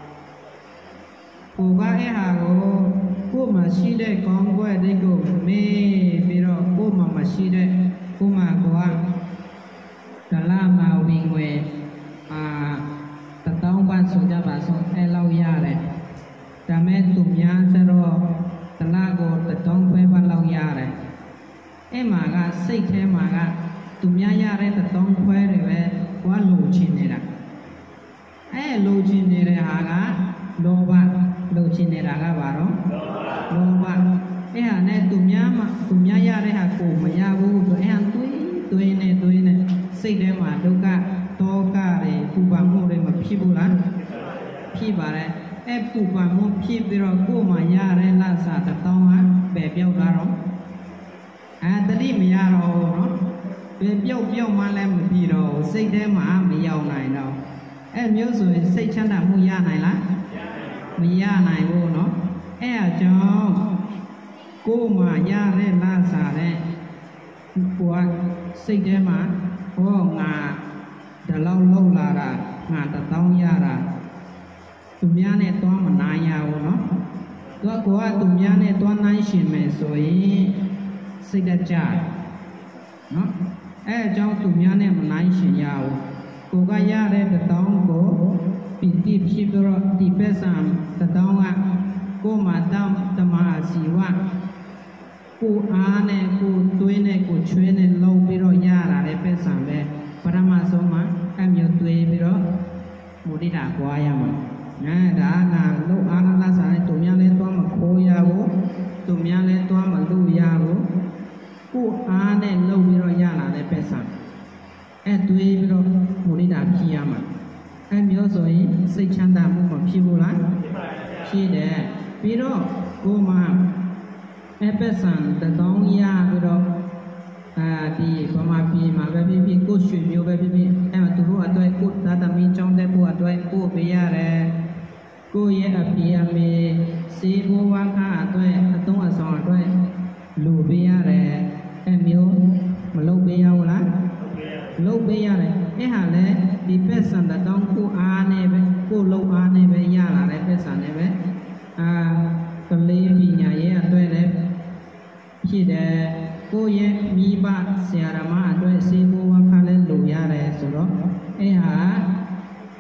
ကိုကအဲ့ဟာကိုကိုမှရှိတဲ့ကောင်းကွယ်တွေကိုမေးပြီးတော့ကိုမှမရှိတဲ့ကိုမှကိုကဒလမာဝင်ွယ်အာတတောင်းပန်းဆိုကြပါစို့အဲ့လောက်ရတယ်ဒါမဲ့သူများကျတော့ဒလကိုတတောင်းပဲပါလောက်ရတယ်အဲ့မှာကစိတ်ထဲမှာကသူများရတဲ့တတောင်းခွဲတွေပဲကိုကလိုချင်နေတာအဲ့လိုချင်နေတဲ့ဟာကလောဘလိုချင်နေတာကဘာတော့လောဘအဲ့ဟာနဲ့သူများမှသူများရတဲ့ဟာကိုမရဘူးဆိုအဲ့ဟာတွေးတွေးနေတွေးနေစိတ်ထဲမှာဒုက္ခတောကတွေပူပန်မှုတွေမဖြစ်ဘူးလားဖြစ်ပါတယ်အဲ့ပူပန်မှုဖြစ်ပြီးတော့ကိုယ်မှရတဲ့လဆာတတောင်းဟာပဲပြောက်သွားတော့အဲတတိမရတော့ဘူးနော်ပဲပြောက်ပြောက်မှလည်းမပြီးတော့စိတ်ထဲမှာမရောက်နိုင်တော့အဲ့မျိုးဆိုရင်စိတ်ချမ်းသာမှုရနိုင်လားမရနိုင်ဘူးเนาะအဲ့အကြောင်းကိုယ်မှာရတဲ့လစာတဲ့ကိုယ်ကစိတ်ထဲမှာဟောငါဒီလောက်လောက်လာတာငါတတောင်းရတာသူများနဲ့တွားမနိုင်ရဘူးเนาะသူကကိုယ်ကသူများနဲ့တွားနိုင်ရှင်မယ်ဆိုရင်စိတ်တကြเนาะအဲ့အကြောင်းသူများနဲ့မနိုင်ရှင်ရဘူးကိုယ်ကရတဲ့တတောင်းကိုပိတိဖြစ်ပြီးတော့ဒီပက်ဆံတတောင်းကကိုယ်မှာတောင်းတမအစီဝကိုအားနဲ့ကိုသွေးနဲ့ကိုချွေးနဲ့လုံးပြီးတော့ရတာတဲ့ပက်ဆံပဲပရမဆုံးမှာအမျိုးသွေးပြီးတော့မုဒိတာကွာရမှာအဲဒါကလို့အားနာလာစားသူများလည်းသွားမခိုးရဘူးသူများလည်းသွားမလို့ရဘူးကိုအားနဲ့လုံးပြီးတော့ရလာတဲ့ပက်ဆံအဲသွေးပြီးတော့မုဒိတာဖြစ်ရမှာအဲမျိုးဆိုရင်စိတ်ချမ်းသာမှုမဖြစ်ဘူးလားဖြစ်တယ်ပြီးတော့ကိုမှအပက်ဆံတတောင်းရပြီးတော့အာဒီဗမာပြည်မှာပဲဖြစ်ဖြစ်ကိုရွှေမျိုးပဲဖြစ်ဖြစ်အဲမှာသူတို့အတွက်ကိုသာသမီကျောင်းတက်ဖို့အတွက်ပို့ပေးရတယ်ကိုရဲ့အဖေအမေစေဘဝကအတွက်အသုံးအဆောင်အတွက်လူပေးရတယ်အဲမျိုးမလုပ်ပေးရဘူးလားလုပ်ပေးရတယ်အဲ့ဟာလေဒီပက်ဆံတတောင်းကိုအားနဲ့ပဲကိုလုံအားနဲ့ပဲရလာတဲ့ပက်ဆံနဲ့ပဲအာကလေးပညာရဲ့အတွက်လည်းဖြစ်တယ်ကိုရဲ့မိဘဆရာဓမ္မအတွက်စေဘဝကလည်းလူရတယ်ဆိုတော့အဲ့ဟာ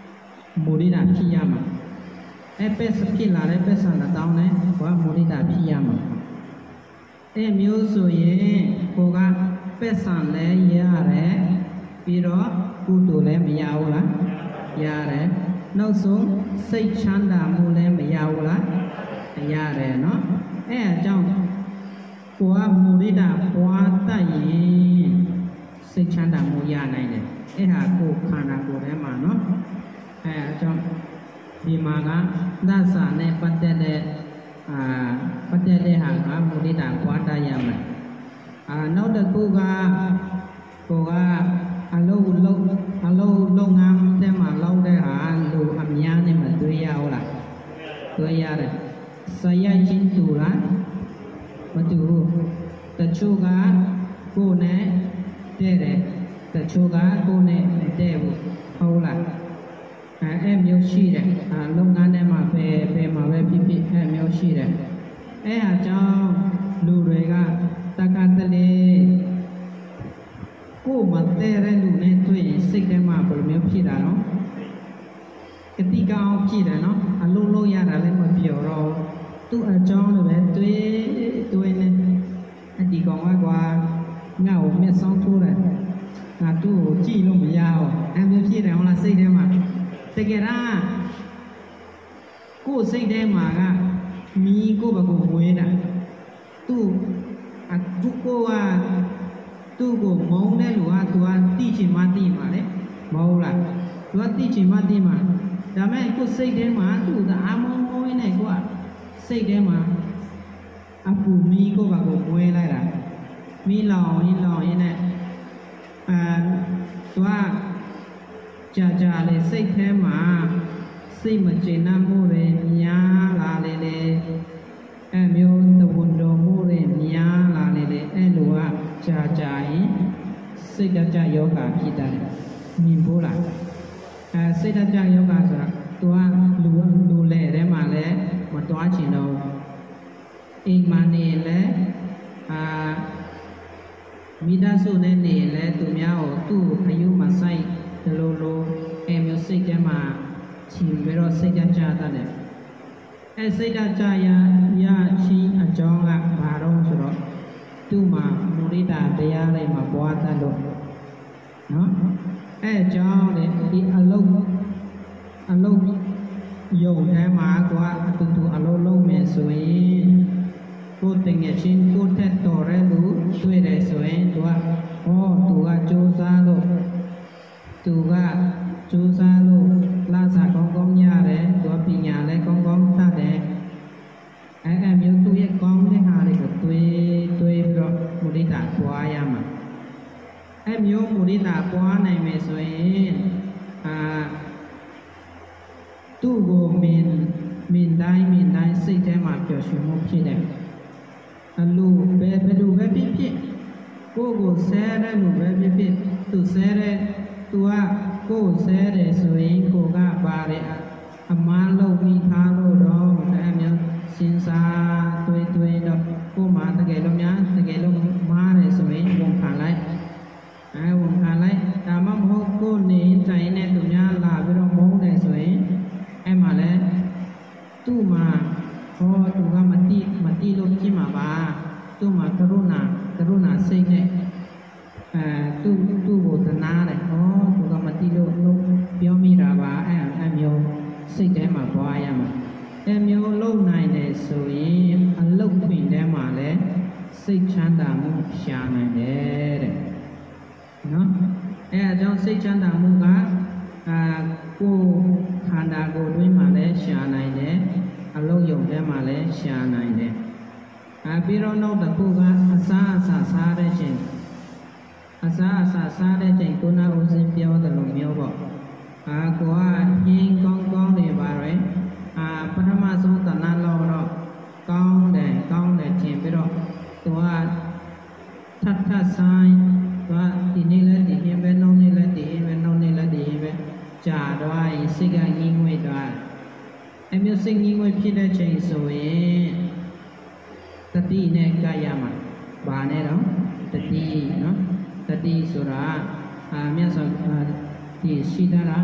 มูริดาพิยามาเอเป็ดสกิลาเรเป็ดสันตะตองเนี่ยว่ามูริดาพิยามาเอมิวสุยโกกะเป็ดสันเลยยาเรปีรอกูตูเลยไม่ยาวละยาเรนอกส่งสิชันดามูเลยไม่ยาวละยาเรเนาะเอเจ้ากัวมูริดากัวตายีสิชันดามูยาไหนเนี่ยเอหากูขนากูได้มาเนาะเอเจ้าดีมากะด้านสารในปัจเจเดอ่าปัจเจเดหากะมูริดากัวตายามันอ่านอกจากกูกะกูกะอารมณ์โลอารมณ์โลงามแต่มาเล่าได้หาลูอัมยาเนี่ยมันตัวยาวละตัวยาวเลยสายจินตูละมาดูแต่ชูกะกูเนี่ยเด็ดแต่ชูกะกูเนี่ยเด็ดเอาละเอ็มยชีเลยโรงงานเนี่ยมาเปเปมาเวพิพิเอ็มยชีเลยเอ้อาจารย์ลูเรกะตะการทะเลกูมาเตะเรื่องลูเนี่ยตัวสิกเดมาบริเวณพิดาเนาะกติกาเอาพิดาเนาะอารมณ์โลยาอะไรมาเปียวเราตัวอาจารย์เลยตัวตัวเนี่ยอันที่กองว่ากว่าเงาเม็ดสองทุ่เลยงาตู้จี้ลงไม่ยาวเอ็มยพิดาของเราสิกเดมาแต่แกร่ากูสิกเดมากะมีกูแบบกูหวยนะตู้อ่ะทุกกูว่าตู้กูมองได้หรือว่าตัวตีจิมาตีมาเลยมองละตัวตีจิมาตีมาแต่แม่กูสิกเดมาตู้แต่อามองมองเนี่ยกูอ่ะสิกเดมาอ่ะปูมีกูแบบกูหวยอะไรล่ะมีหล่อมีหล่อเนี่ยอ่าตัวจ่าจ่าเลยสิกแท้มาสิมันเจน่ามูเรญาลาเลเลเอ็มยตะวันดมูเรญาลาเลเลเอลัวจ่าจ่าอิสิกจ่าโยกาพิดามีบุระเออสิกจ่าโยกาสระตัวลูลูเล่ได้มาแล้วมาตัวชิโนอีกมาเนี่ยแล้วอ่ามิดาสุเนี่ยเนี่ยแล้วตัวเมียวตู้พายุมาใส่ตโลโลเอ็มยสิกจะมาชิมไปรอสิกจ่าตาเนี่ยไอ้สิกจ่ายายาชิอาจองละบารองสุดตู้มามูริตาเตียอะไรมาบัวตาโลเนาะไอ้จองเนี่ยอีอารมณ์อารมณ์โยงแท้มากว่าตุตุอารมณ์โลกเมียสวยกูติงเงชินกูแท้ต่อเรื่องรู้ช่วยได้สวยตัวโอ้ตัวจูซาโลตัวจูซาโลลาสากองกองยาเลยตัวปีญาเลยกองกองตาเดไอ้แอมยูตัวยังกองได้หาเลยกับตัวตัวเพราะมุริตาปัวยามาไอ้มิวมุริตาปัวในเมสวยอ่าตู้โกมินมินได้มินได้สิเทมาเกี่ยวชิมุพิเดอันลูเบเบดูเบพิพิกูกูเสด็จลูเบพิพิตุเสด็จตัวกูเสด็จสวยกูก็บาเรอมาโลมีทาโลดองแต่เมียสินสาตัวตัวดอกกูมาตะเกลมยังตะเกลมมาเรสวยวงขาไลไอ้วงขาไลตามมาโมกูนี่ใจในตุญาลาไปรองโมได้สวยไอ้มาแล้วตู้มาพอตู้ก็มาตีมาตีลมที่มาบ้าตู้มากรุณากรุณาสิกเนี่ยเอ่อตู้ตู้โบตนาเลยอ๋อตู้ก็มาตีลมลมเปียวมีราบาไอ้ไอ้เมียวสิกได้มาบ่อยอ่ะมาไอ้เมียวโลกในเนี่ยสวยอันโลกผิงได้มาเลยสิกชันดามุชาในเด้อเนาะไอ้เจ้าสิกชันดามุก็อ่ากูขันดากูด้วยมาเลยชาในเด้อโลกยงได้มาเลยชาในเด้อาพี่เราโน้ตกูก็อาซาอาซาซาได้จริงอาซาอาซาซาได้จริงกูน่าอุสิเปียวแต่ลงเมียวบอกอากูว่าหิงกองกองเลยบาร์เรอาปฐมสมุทนาเราเรากองเด่กองเด่จริงไปเราตัวทัดทัดซ้ายตัวตีนี่เลยตีนี่เป็นน้องนี่เลยตีเป็นน้องนี่เลยตีเป็นจ่าด้วยสิกายิงไว้ด้วยไอ้เมื่อสิ่งยิงไว้พี่ได้จริงสวยตติเนี่ยกายามาบาเนี่ยเนาะตติเนาะตติสุราอ่าเมียสังที่ชิดาระ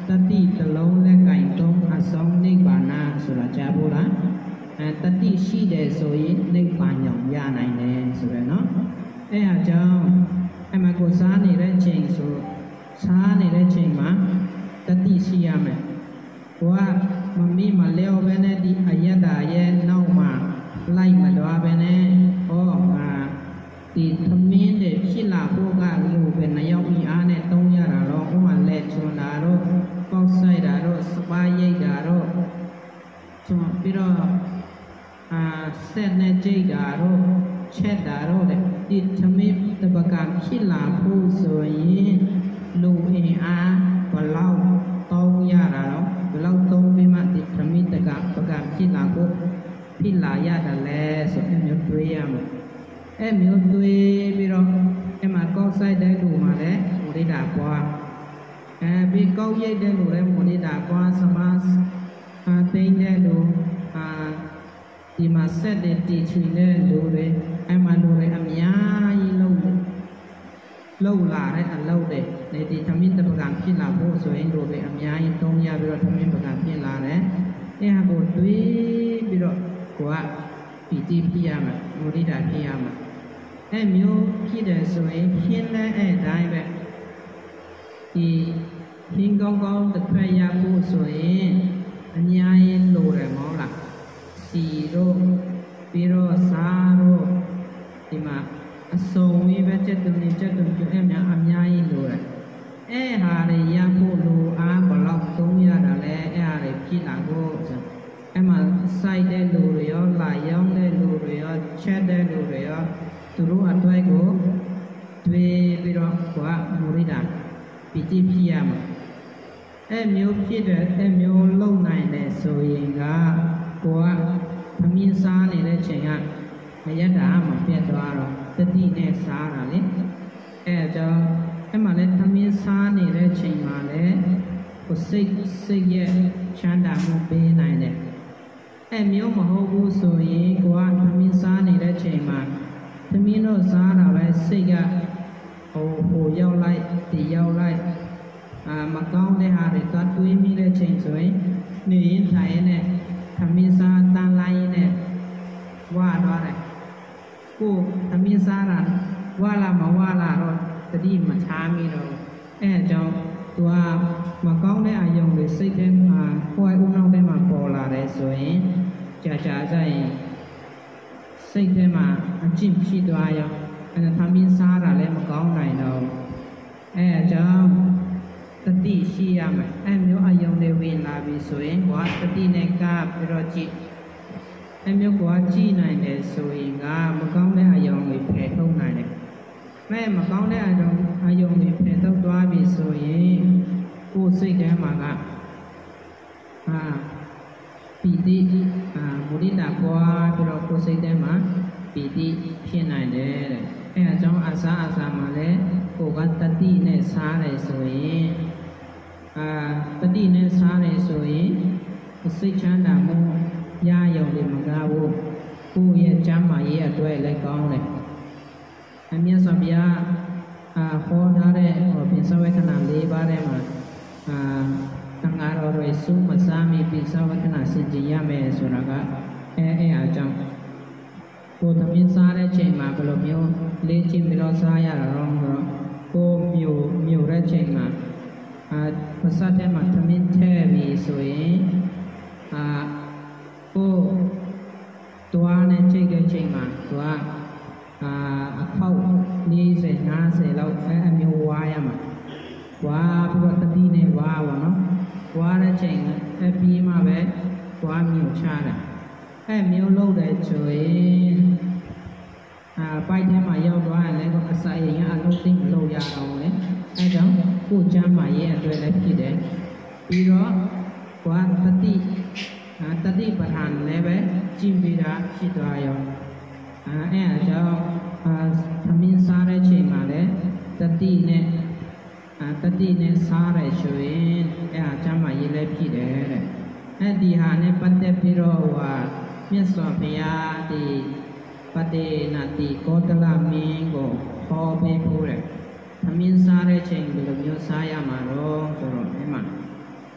ตติตะလုံးและไก่ต้มအဆုံးနိဗ္ဗာန်ဆိုတာကြားဖို့လားအဲတတိရှိတယ်ဆိုရင်နိဗ္ဗာန်ကြောင့်ရနိုင်တယ်ဆိုရယ်နော်အဲအကြောင်းအမှကိုစားနေတဲ့ချိန်ဆိုစားနေတဲ့ချိန်မှာတတိရှိရမယ်ကိုကမမီးမလျောပဲနဲ့ဒီအယတ္တာရဲ့နောက်မှာလိုက်မသွားပဲနဲ့ဟောအာဒီသမင်းတဲ့ဖြစ်လာဖို့ကလူပဲနှယောက်မိအားနဲ့တုံးရတာတော့ဥမာလက်ချွန်တာတော့ပေါက်ဆိုင်တာတော့စပါးရိတ်တာတော့ချွန်ပြီးတော့အာဆက်နဲ့ကြိတ်တာတော့ချက်တာတော့တဲ့ဒီသမင်းတပကဖြစ်လာဖို့ဆိုရင်လူအင်အားဘလောက်တုံးရတာတော့ဘလောက်တုံးပြီးမှဒီသမင်းတကပကဖြစ်လာဖို့ဖြစ်လာရတယ်လဲဆိုအမျိုးတွေးရမှာအဲမျိုးတွေးပြီးတော့အဲမှာကောက်ဆိုင်တဲ့လူမှာလည်းမုဒိတာပွားအဲပြီးကောက်ရိတ်တဲ့လူလည်းမုဒိတာပွားစမတ်အာသိမ့်တဲ့လူအာဒီမှာဆက်တဲ့တီချီတဲ့လူတွေအဲမှာလူတွေအများကြီးလုံးလုံးလာတဲ့အလုပ်တွေနေဒီသမင်းတပကံဖြစ်လာဖို့ဆိုရင်လူတွေအများကြီးတုံးရပြီးတော့သမင်းပကံဖြစ်လာတယ်အဲဟာကိုတွေးပြီးတော့ကိုကပီတိဖြစ်ရမှာမုဒိတာဖြစ်ရမှာအဲမျိုးဖြစ်တယ်ဆိုရင်ရှင်းလဲအဲ့တိုင်းပဲဒီရှင်းကောင်းကောင်းတစ်ဖက်ရဖို့ဆိုရင်အများကြီးလိုတယ်မဟုတ်လားစီတို့ပြီးတော့စားတို့ဒီမှာအစုံဝေးပဲချက်တုံနေချက်တုံပြည့်အများအများကြီးလိုတယ်အဲဟာတွေရဖို့လိုအားဘလောက်သုံးရတာလဲအဲဟာတွေဖြစ်လာဖို့ဆိုအဲမှာစိုက်တဲ့လူတွေရောလာရောင်းတဲ့လူတွေရောချက်တဲ့လူတွေရောသူတို့အတွက်ကိုတွေးပြီးတော့ကိုကမုဒိတာပီတိဖြစ်ရမှာအဲမျိုးဖြစ်တဲ့အဲမျိုးလုံနိုင်တယ်ဆိုရင်ကကိုကသမင်းစားနေတဲ့ချိန်ကမယတ္တာမပြတ်သွားတော့တတိနဲ့စားတာလေအဲအကြောင်းအဲ့မှာလည်းသမင်းစားနေတဲ့ချိန်မှာလည်းကိုစိတ်စိတ်ရဲ့ချမ်းသာမှုပေးနိုင်တယ်အဲမျိုးမဟုတ်ဘူးဆိုရင်ကိုကသမင်းစားနေတဲ့ချိန်မှာသမင်းတို့စားတာပဲစိတ်ကဟိုဟိုရောက်လိုက်ဒီရောက်လိုက်အာမကောင်းတဲ့ဟာတွေသွားတွေးမိတဲ့ချိန်ဆိုရင်နေရင်ထိုင်နေသမင်းစားတန်လိုက်နဲ့ဝါတော့တယ်ကိုသမင်းစားတာဝါလာမဝါလာတော့တတိမချားမိတော့အဲအကြောင်းသူကမကောင်းတဲ့အယုံတွေစိတ်ထဲမှာကိုယ်အုံနောက်ထဲမှာပေါ်လာတယ်ဆိုရင်ကြာကြာကြရင်စိတ်ထဲမှာအကျင့်ဖြစ်သွားရောအဲဒါသမင်းစားတာလည်းမကောင်းနိုင်တော့အဲအကြောင်းတတိရှိရမယ်အဲမျိုးအယုံတွေဝင်လာပြီဆိုရင်ကိုယ်တတိနဲ့ကပြီးတော့ကြည့်အဲမျိုးကိုယ်ကြည့်နိုင်တယ်ဆိုရင်ကမကောင်းတဲ့အယုံတွေဖယ်ထုတ်နိုင်တယ်မဲမကောင်းတဲ့အယုံအယုံတွေဖယ်ထုတ်သွားပြီဆိုရင်ကိုယ်စိတ်ထဲမှာကအာပီတိအာမုဒိတာပွားပြီးတော့ကိုယ်စိတ်ထဲမှာပီတိဖြစ်နိုင်တယ်တဲ့အဲအကြောင်းအစားအစာမှာလည်းကိုယ်ကတတိနဲ့စားတယ်ဆိုရင်အာတတိနဲ့စားတယ်ဆိုရင်စိတ်ချမ်းသာမှုရရုံနဲ့မကားဘူးကိုယ့်ရဲ့ကျမ်းမာရေးအတွက်လည်းကောင်းတယ်အမြတ်စွာဘုရားအာဟောထားတဲ့ဟောပိစဝေခဏ၄ပါးထဲမှာအာတန်ဃာတော်တွေစုမစားမီပိစဝေခဏစင်ကြင်ရမယ်ဆိုတာကအဲအဲအကြောင်းကိုသမင်းစားတဲ့ချိန်မှာဘယ်လိုမျိုးလေးချင်းပြီးတော့စားရတာတော့ဆိုတော့ကိုမျိုးမျိုးတဲ့ချိန်မှာအာပါစတဲ့မှာသမင်းထဲပြီးဆိုရင်အာကိုတွားနဲ့ချိန်တဲ့ချိန်မှာတွားအာအခေါက်၄၀ ၅၀လောက်အဲအမျိုးဝါရမှာဝါပြီးတော့တတိနဲ့ဝါပါနော်ဝါတဲ့ချိန်အပြီးမှပဲဝါမျိုးချတာအဲမျိုးလုံးတဲ့ဆိုရင်အာပိုက်ထဲမှာရောက်သွားရင်လည်းအစာရင်ကအလုံးသိမလို့ရအောင်လေအဲကြောင့်ကိုကျမ်းမာရေးအတွက်လည်းဖြစ်တယ်ပြီးတော့ဝါတတိအာတတိပဋ္ဌာန်လည်းပဲကြည့်ပြီးတာဖြစ်သွားရောအာအဲအကြောင်းအာသမင်းစားတဲ့ချိန်မှာလည်းတတိနဲ့အာတတိနဲ့စားရဆိုရင်အဲအကျမ်းမာရေးလည်းဖြစ်တယ်တဲ့အဲဒီဟာနဲ့ပတ်သက်ပြီးတော့ဟိုမြတ်စွာဘုရားဒီပတေနာတိကောတလမင်းကိုဟောပေးဖို့တဲ့သမင်းစားတဲ့ချိန်ဘယ်လိုမျိုးစားရမှာတော့ဆိုတော့အဲမှာ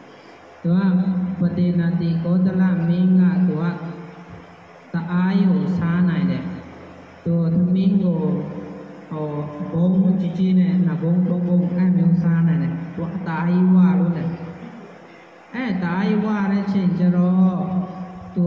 ตัวปฏินาติโกตละมิงะตัวตาอายุสาไหนเด็กตัวทมิงโกเอาบงจีจีเนี่ยนับบงบงบงไอ้เมียวสาไหนเด็กตัวตาอายุว่ารู้เด็กไอ้ตาอายุว่าเนี่ยเช่นจะรอตัว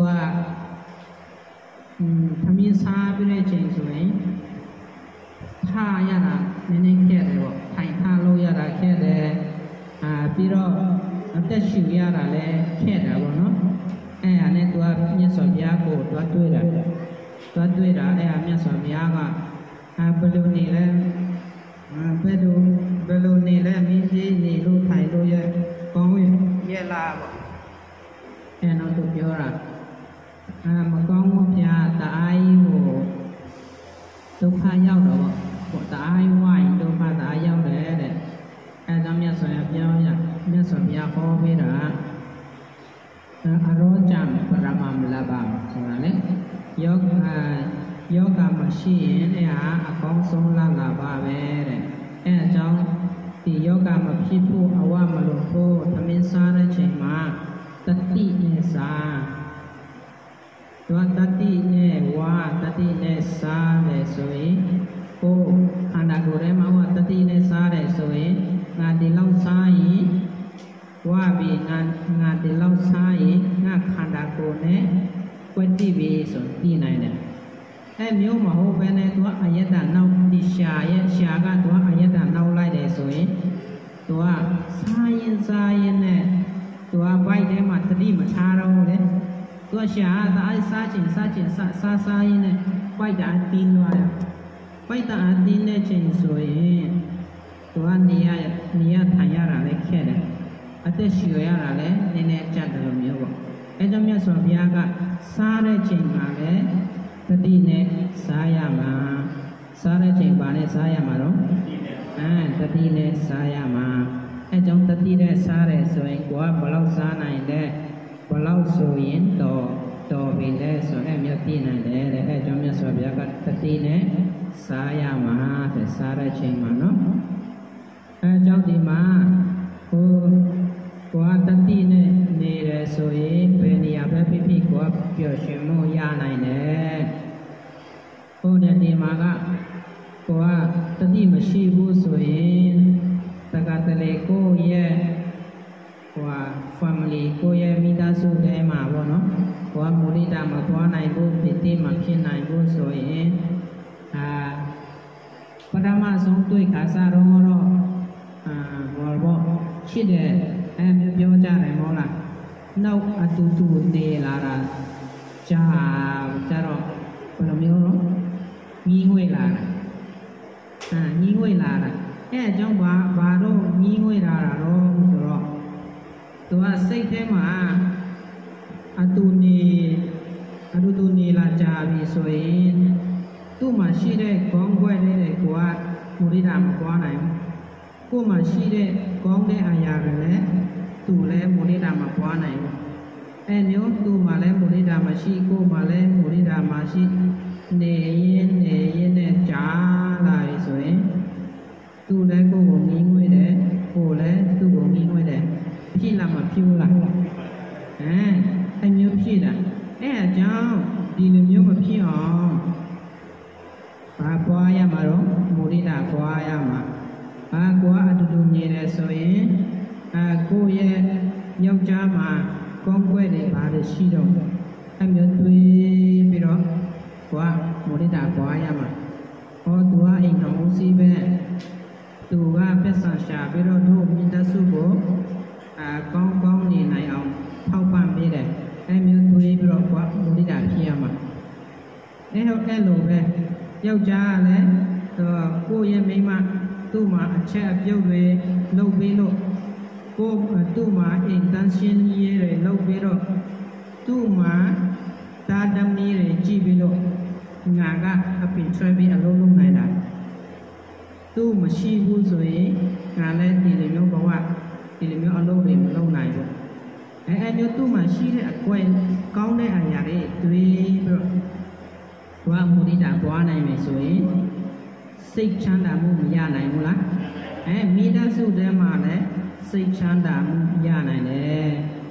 ทมิงสาไปเลยเช่นสวยท่ายาละเนี่ยเนี่ยแค่เดียวไทยท่าโลยาละแค่เดียวอ่าพี่รอแต่ชิวยาละเลยแค่เดียวเนาะไอ้อันนี้ตัวเนี่ยสอบยาโกตัวด้วยละตัวด้วยละไอ้อันเนี่ยสอบยาก็อ่าบอลลูนนี่แหละอ่าไปดูบอลลูนนี่แหละมีที่นี่ลูกไทยลูกเยอะกองวิ่งเยอะลาบไอ้น้องตัวเยอะละอ่ามากองว่าพยาตาไอ้โหตัวพายาวหรอบ่ตาไอ้ไหวตัวพาตาไอ้ยาวเลยเด็กไอ้จำเนี่ยสอยยาวเนี่ยเนี่ยสอยยาวพอไม่ได้อารมณ์จำปรามามลาบามส่วนนี้ยกยกการมาชี้เนี่ยอากงสงลาลาบาเวรเออจังที่ยกการมาพิพูอาวามาลุโพทำให้สารเชมาตัดติเนสาตัวตัดติเนวาตัดติเนสาเดสวยโกขันดากุเรมาว่าตัดติเนสาเดสวยงานที่เราใช้ว่าบีงานงานที่เราใช้งานขันดากุเนี่ยกวนที่บีส่วนที่ไหนเนี่ยไอ้เมียวมาหูเป็นในตัวอายตาเนาดิชาเยชากันตัวอายตาเนาไล่เดสวยตัวสายยินสายยินเนี่ยตัวใบเดมาตรีมาชาเราเลยตัวชาตาไอ้สาจินสาจินสาสาสายยินเนี่ยใบตาตีนว่าใบตาตีนเนี่ยเชนสวยตัวนี้นี้ทายาระเล็กแค่เนี่ยอัตชิวยาระเล็กเนี่ยเนี่ยจัดตรงนี้ว่าไอ้เจ้าเมียสวบยาก็สาเรเชนมาเลยตติเนี่ยสายามาสาเรเชนบาเนี่ยสายามาหรออ่าตติเนี่ยสายามาไอ้เจ้าตติเนี่ยสาเรสวยกว่าบลาวสาไหนเด้บลาวสวยต่อต่อไปเด้ส่วนไอ้เมียตีไหนเด้ไอ้เจ้าเมียสวบยาก็ตติเนี่ยสายามาแต่สาเรเชนมาเนาะไอ้เจ้าดีมาโอ้กว่าตัดที่เนี่ยนี่แหละสวยเป็นยาแบบพี่ๆกว่าเปี่ยวชิมยาไหนเนี่ยโอ้เดี๋ยวดีมาก็กว่าตัดที่มาชีบุสวยตะการตะเลโก้เย่กว่า family ก็เย่มีดาสุเดมาบ่เนาะกว่ามูลิดามาตัวไหนบุปิติมาพินไหนบุสวยอ่าปฐมสงตุยขาสารองรออ่าบ่บ่ชิดเดไอ้เมียပြောကြတယ်မောလားနောက်အတူတူနေလာတာကြာကြတော့ဘယ်လိုမျိုးတော့ညီးငွေ့လာတာအာညီးငွေ့လာတာအဲအကြောင်းဘာဘာတော့ညီးငွေ့လာတာတော့ဆိုတော့သူကစိတ်ထဲမှာအတူနေအတူတူနေလာကြာပြီဆိုရင်သူ့မှာရှိတဲ့ခေါင်းခွဲတဲ့ကိုကမူရိတာမကွာနိုင်ဘူးကို့မှာရှိတဲ့ခေါင်းတဲ့အရာတွေလည်းသူလည်းမူရိတာမပွားနိုင်ဘူးအဲမျိုးသူ့မှာလည်းမူရိတာမရှိကို့မှာလည်းမူရိတာမရှိနေရင်နေရင်နဲ့ကြာလာပြီဆိုရင်သူလည်းကိုယ့်ကိုငင်းငွေ့တယ်ကိုယ်လည်းသူ့ကိုငင်းငွေ့တယ်ဖြစ်လာမှဖြစ်ဘူးလားအဲအဲမျိုးဖြစ်တာအဲအကြောင်းဒီလိုမျိုးမဖြစ်အောင်ဘာပွားရမှာတော့မူရိတာပွားရမှာအာကိုကအတူတူနေတယ်ဆိုရင်အာကိုရဲ့ယောက်ျားမှာကောင်းကွက်တွေပါတယ်ရှိတော့အမျိုးတွေးပြီးတော့ကိုကမူရိတာပွားရမှာဟောသူကအိမ်တော်ဦးစီးပဲသူကပက်ဆန်ရှာပြီးတော့တို့မိသားစုကိုအာကောင်းကောင်းနေနိုင်အောင်ထောက်ပံ့ပေးတယ်အဲမျိုးတွေးပြီးတော့ကိုကမူရိတာဖြစ်ရမှာအဲဟုတ်အဲ့လိုပဲယောက်ျားကလည်းကိုရဲ့မိန်းမသူ့မှာအချက်အပြုတ်တွေလုပ်ပြီးလို့ကိုသူ့မှာအိမ်တန်းရှင်းရေးတွေလုပ်ပြီးတော့သူ့မှာတာတမီးတွေကြည့်ပြီးလို့ငါကအပင်ဆွဲပြီးအလုံးလုံးနိုင်တာသူ့မရှိဘူးဆိုရင်ငါလည်းဒီလိုမျိုးဘဝဒီလိုမျိုးအလုံးတွေမလုပ်နိုင်ဘူးအဲအဲမျိုးသူ့မှာရှိတဲ့အကွက်ကောင်းတဲ့အရာတွေတွေးပြီးတော့ဘဝမူရိတာပွားနိုင်မယ်ဆိုရင်စိတ်ချမ်းသာမှုမရနိုင်ဘူးလားအဲမိသားစုထဲမှာလည်းစိတ်ချမ်းသာမှုရနိုင်တယ်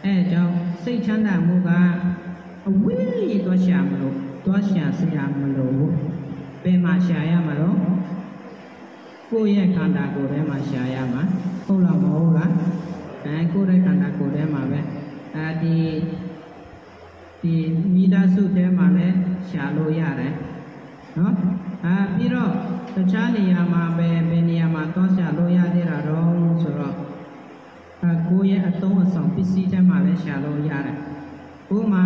အဲကြောင့်စိတ်ချမ်းသာမှုကအဝေးသွားရှာမလို့သွားရှာစရာမလိုဘူးဘယ်မှာရှာရမှာတော့ကိုယ့်ရဲ့ခန္ဓာကိုယ်ထဲမှာရှာရမှာဟုတ်လားမဟုတ်လားအဲကိုယ့်ရဲ့ခန္ဓာကိုယ်ထဲမှာပဲအဲဒီဒီမိသားစုထဲမှာလည်းရှာလို့ရတယ်နော်အာပြီးတော့တခြားနေရာမှာပဲဘယ်နေရာမှာသွားရှာလို့ရသေးတာတော့ဆိုတော့အကိုယ့်ရဲ့အသုံးအဆောင်ပစ္စည်းထဲမှာလည်းရှာလို့ရတယ်ဥပမာ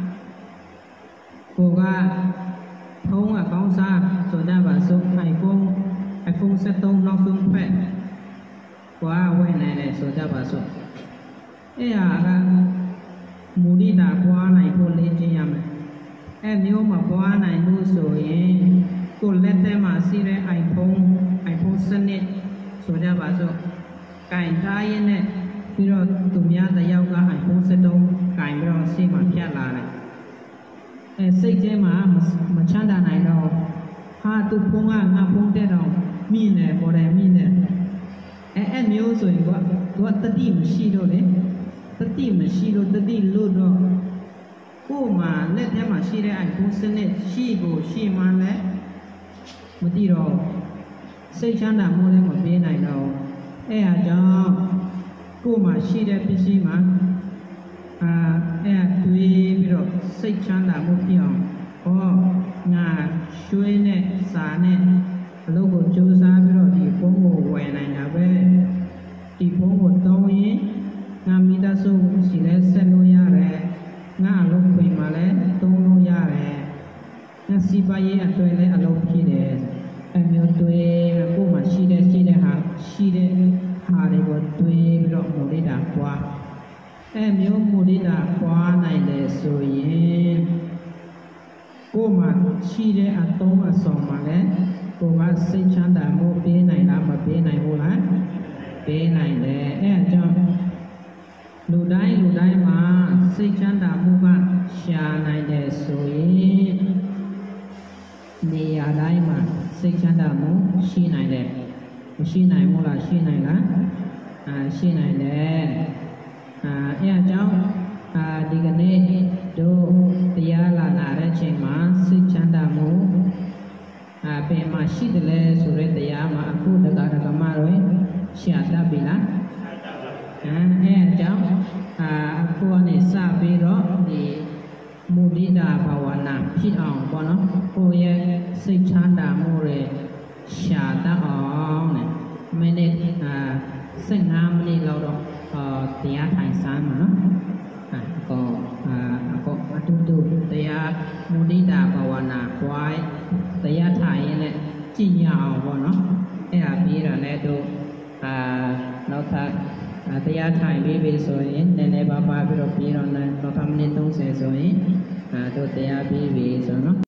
ကိုကဖုန်းအကောင်းစားဆိုတဲ့ပါဆို iPhone iPhone สิบสามနောက်ဆုံးဖက်ကိုကဝယ်နိုင်တယ်ဆိုတဲ့ပါဆိုအဲ့ဟာကမူရိတာပွားနိုင်ဖို့လေ့ကျင့်ရမယ်အဲ့မျိုးမပွားနိုင်လို့ဆိုရင်ကိုလက်ထဲမှာစီးတဲ့ iPhone iPhone စနစ်ဆိုကြပါစို့ကင်ထားရင်းနဲ့ပြီးတော့သူများတယောက်က iPhone สิบสามကင်ပြီးတော့ရှေ့မှာဖြတ်လာတယ်အဲစိတ်ထဲမှာမချမ်းသာနိုင်တော့ဟာသူဖုန်းကငါဖုန်းတဲ့တော့မိနေပေါ်တယ်မိနေအဲအဲ့မျိုးဆိုရင်ကသူကတတိမရှိတော့လေတတိမရှိလို့တတိလို့တော့ကို့မှာလက်ထဲမှာရှိတဲ့ iPhone စနစ်ရှိဖို့ရှိမှလည်းမသိတော့စိတ်ချမ်းသာမှုလည်းမပေးနိုင်တော့အဲ့အကြောင်းကို့မှာရှိတဲ့ပစ္စည်းမှာအာအဲ့တွေးပြီးတော့စိတ်ချမ်းသာမှုဖြစ်အောင်ဟောငါရွှေနဲ့စာနဲ့အလုပ်ကိုကြိုးစားပြီးတော့ဒီဖုန်းကိုဝယ်နိုင်တာပဲဒီဖုန်းကိုတောင်းရင်ငါမိသားစုရှိလဲဆက်လို့ရတယ်ငါအလုပ်ခွင်မှာလည်းသုံးလို့ရတယ်ငါစီပါရေးအတွက်လည်းအလုပ်ဖြစ်တယ်အမျိုးတွေကိုယ်မှာရှိတဲ့ရှိတဲ့ဟာရှိတဲ့ဟာတွေကိုတွေးပြီးတော့မူရိတာပွားအဲမျိုးမူရိတာပွားနိုင်တယ်ဆိုရင်ကိုယ်မှာရှိတဲ့အသုံးအဆောင်မှာလည်းကိုယ်ကစိတ်ချမ်းသာမှုပေးနိုင်လားမပေးနိုင်ဘူးလားပေးနိုင်တယ်အဲအကြောင်းလူတိုင်းလူတိုင်းမှာစိတ်ချမ်းသာမှုကရှာနိုင်တယ်ဆိုရင်နေရာတိုင်းမှာစိတ်ချမ်းသာမှုရှိနိုင်တယ်မရှိနိုင်ဘူးလားရှိနိုင်လားအာရှိနိုင်တယ်အာအဲအကြောင်းအာဒီကနေ့တို့တရားလာနာတဲ့ချိန်မှာစိတ်ချမ်းသာမှုအာဘယ်မှာရှိတယ်လဲဆိုတဲ့တရားမှာအခုတက္ကရာကမတွေရှာတတ်ပြီလားအဲအဲအကြောင်းအာအခုကနေစပြီးတော့ဒီမုဒိတာဘာဝနာဖြစ်အောင်ပေါ့နော်ကိုယ့်ရဲ့စိတ်ချမ်းသာမှုတွေရှာတတ်အောင်နဲ့မိနစ်အာสิบห้าမိနစ်လောက်တော့အာတရားထိုင်စမ်းမှာနော်အာကောအာကောအတူတူတရားမုဒိတာဘာဝနာပွားတရားထိုင်ရင်လည်းကြည်ညာအောင်ပေါ့နော်အဲ့ဒါပြီးတော့လည်းတို့အာနောက်ထပ်တရားထိုင်ပြီးပြီဆိုရင်နည်းနည်းပါးပါပြီးတော့ပြီးတော့လည်းနောက်ထပ်မိနစ်သုံးဆယ်ဆိုရင်အဲတို့တရားပြီးပြီဆိုနော်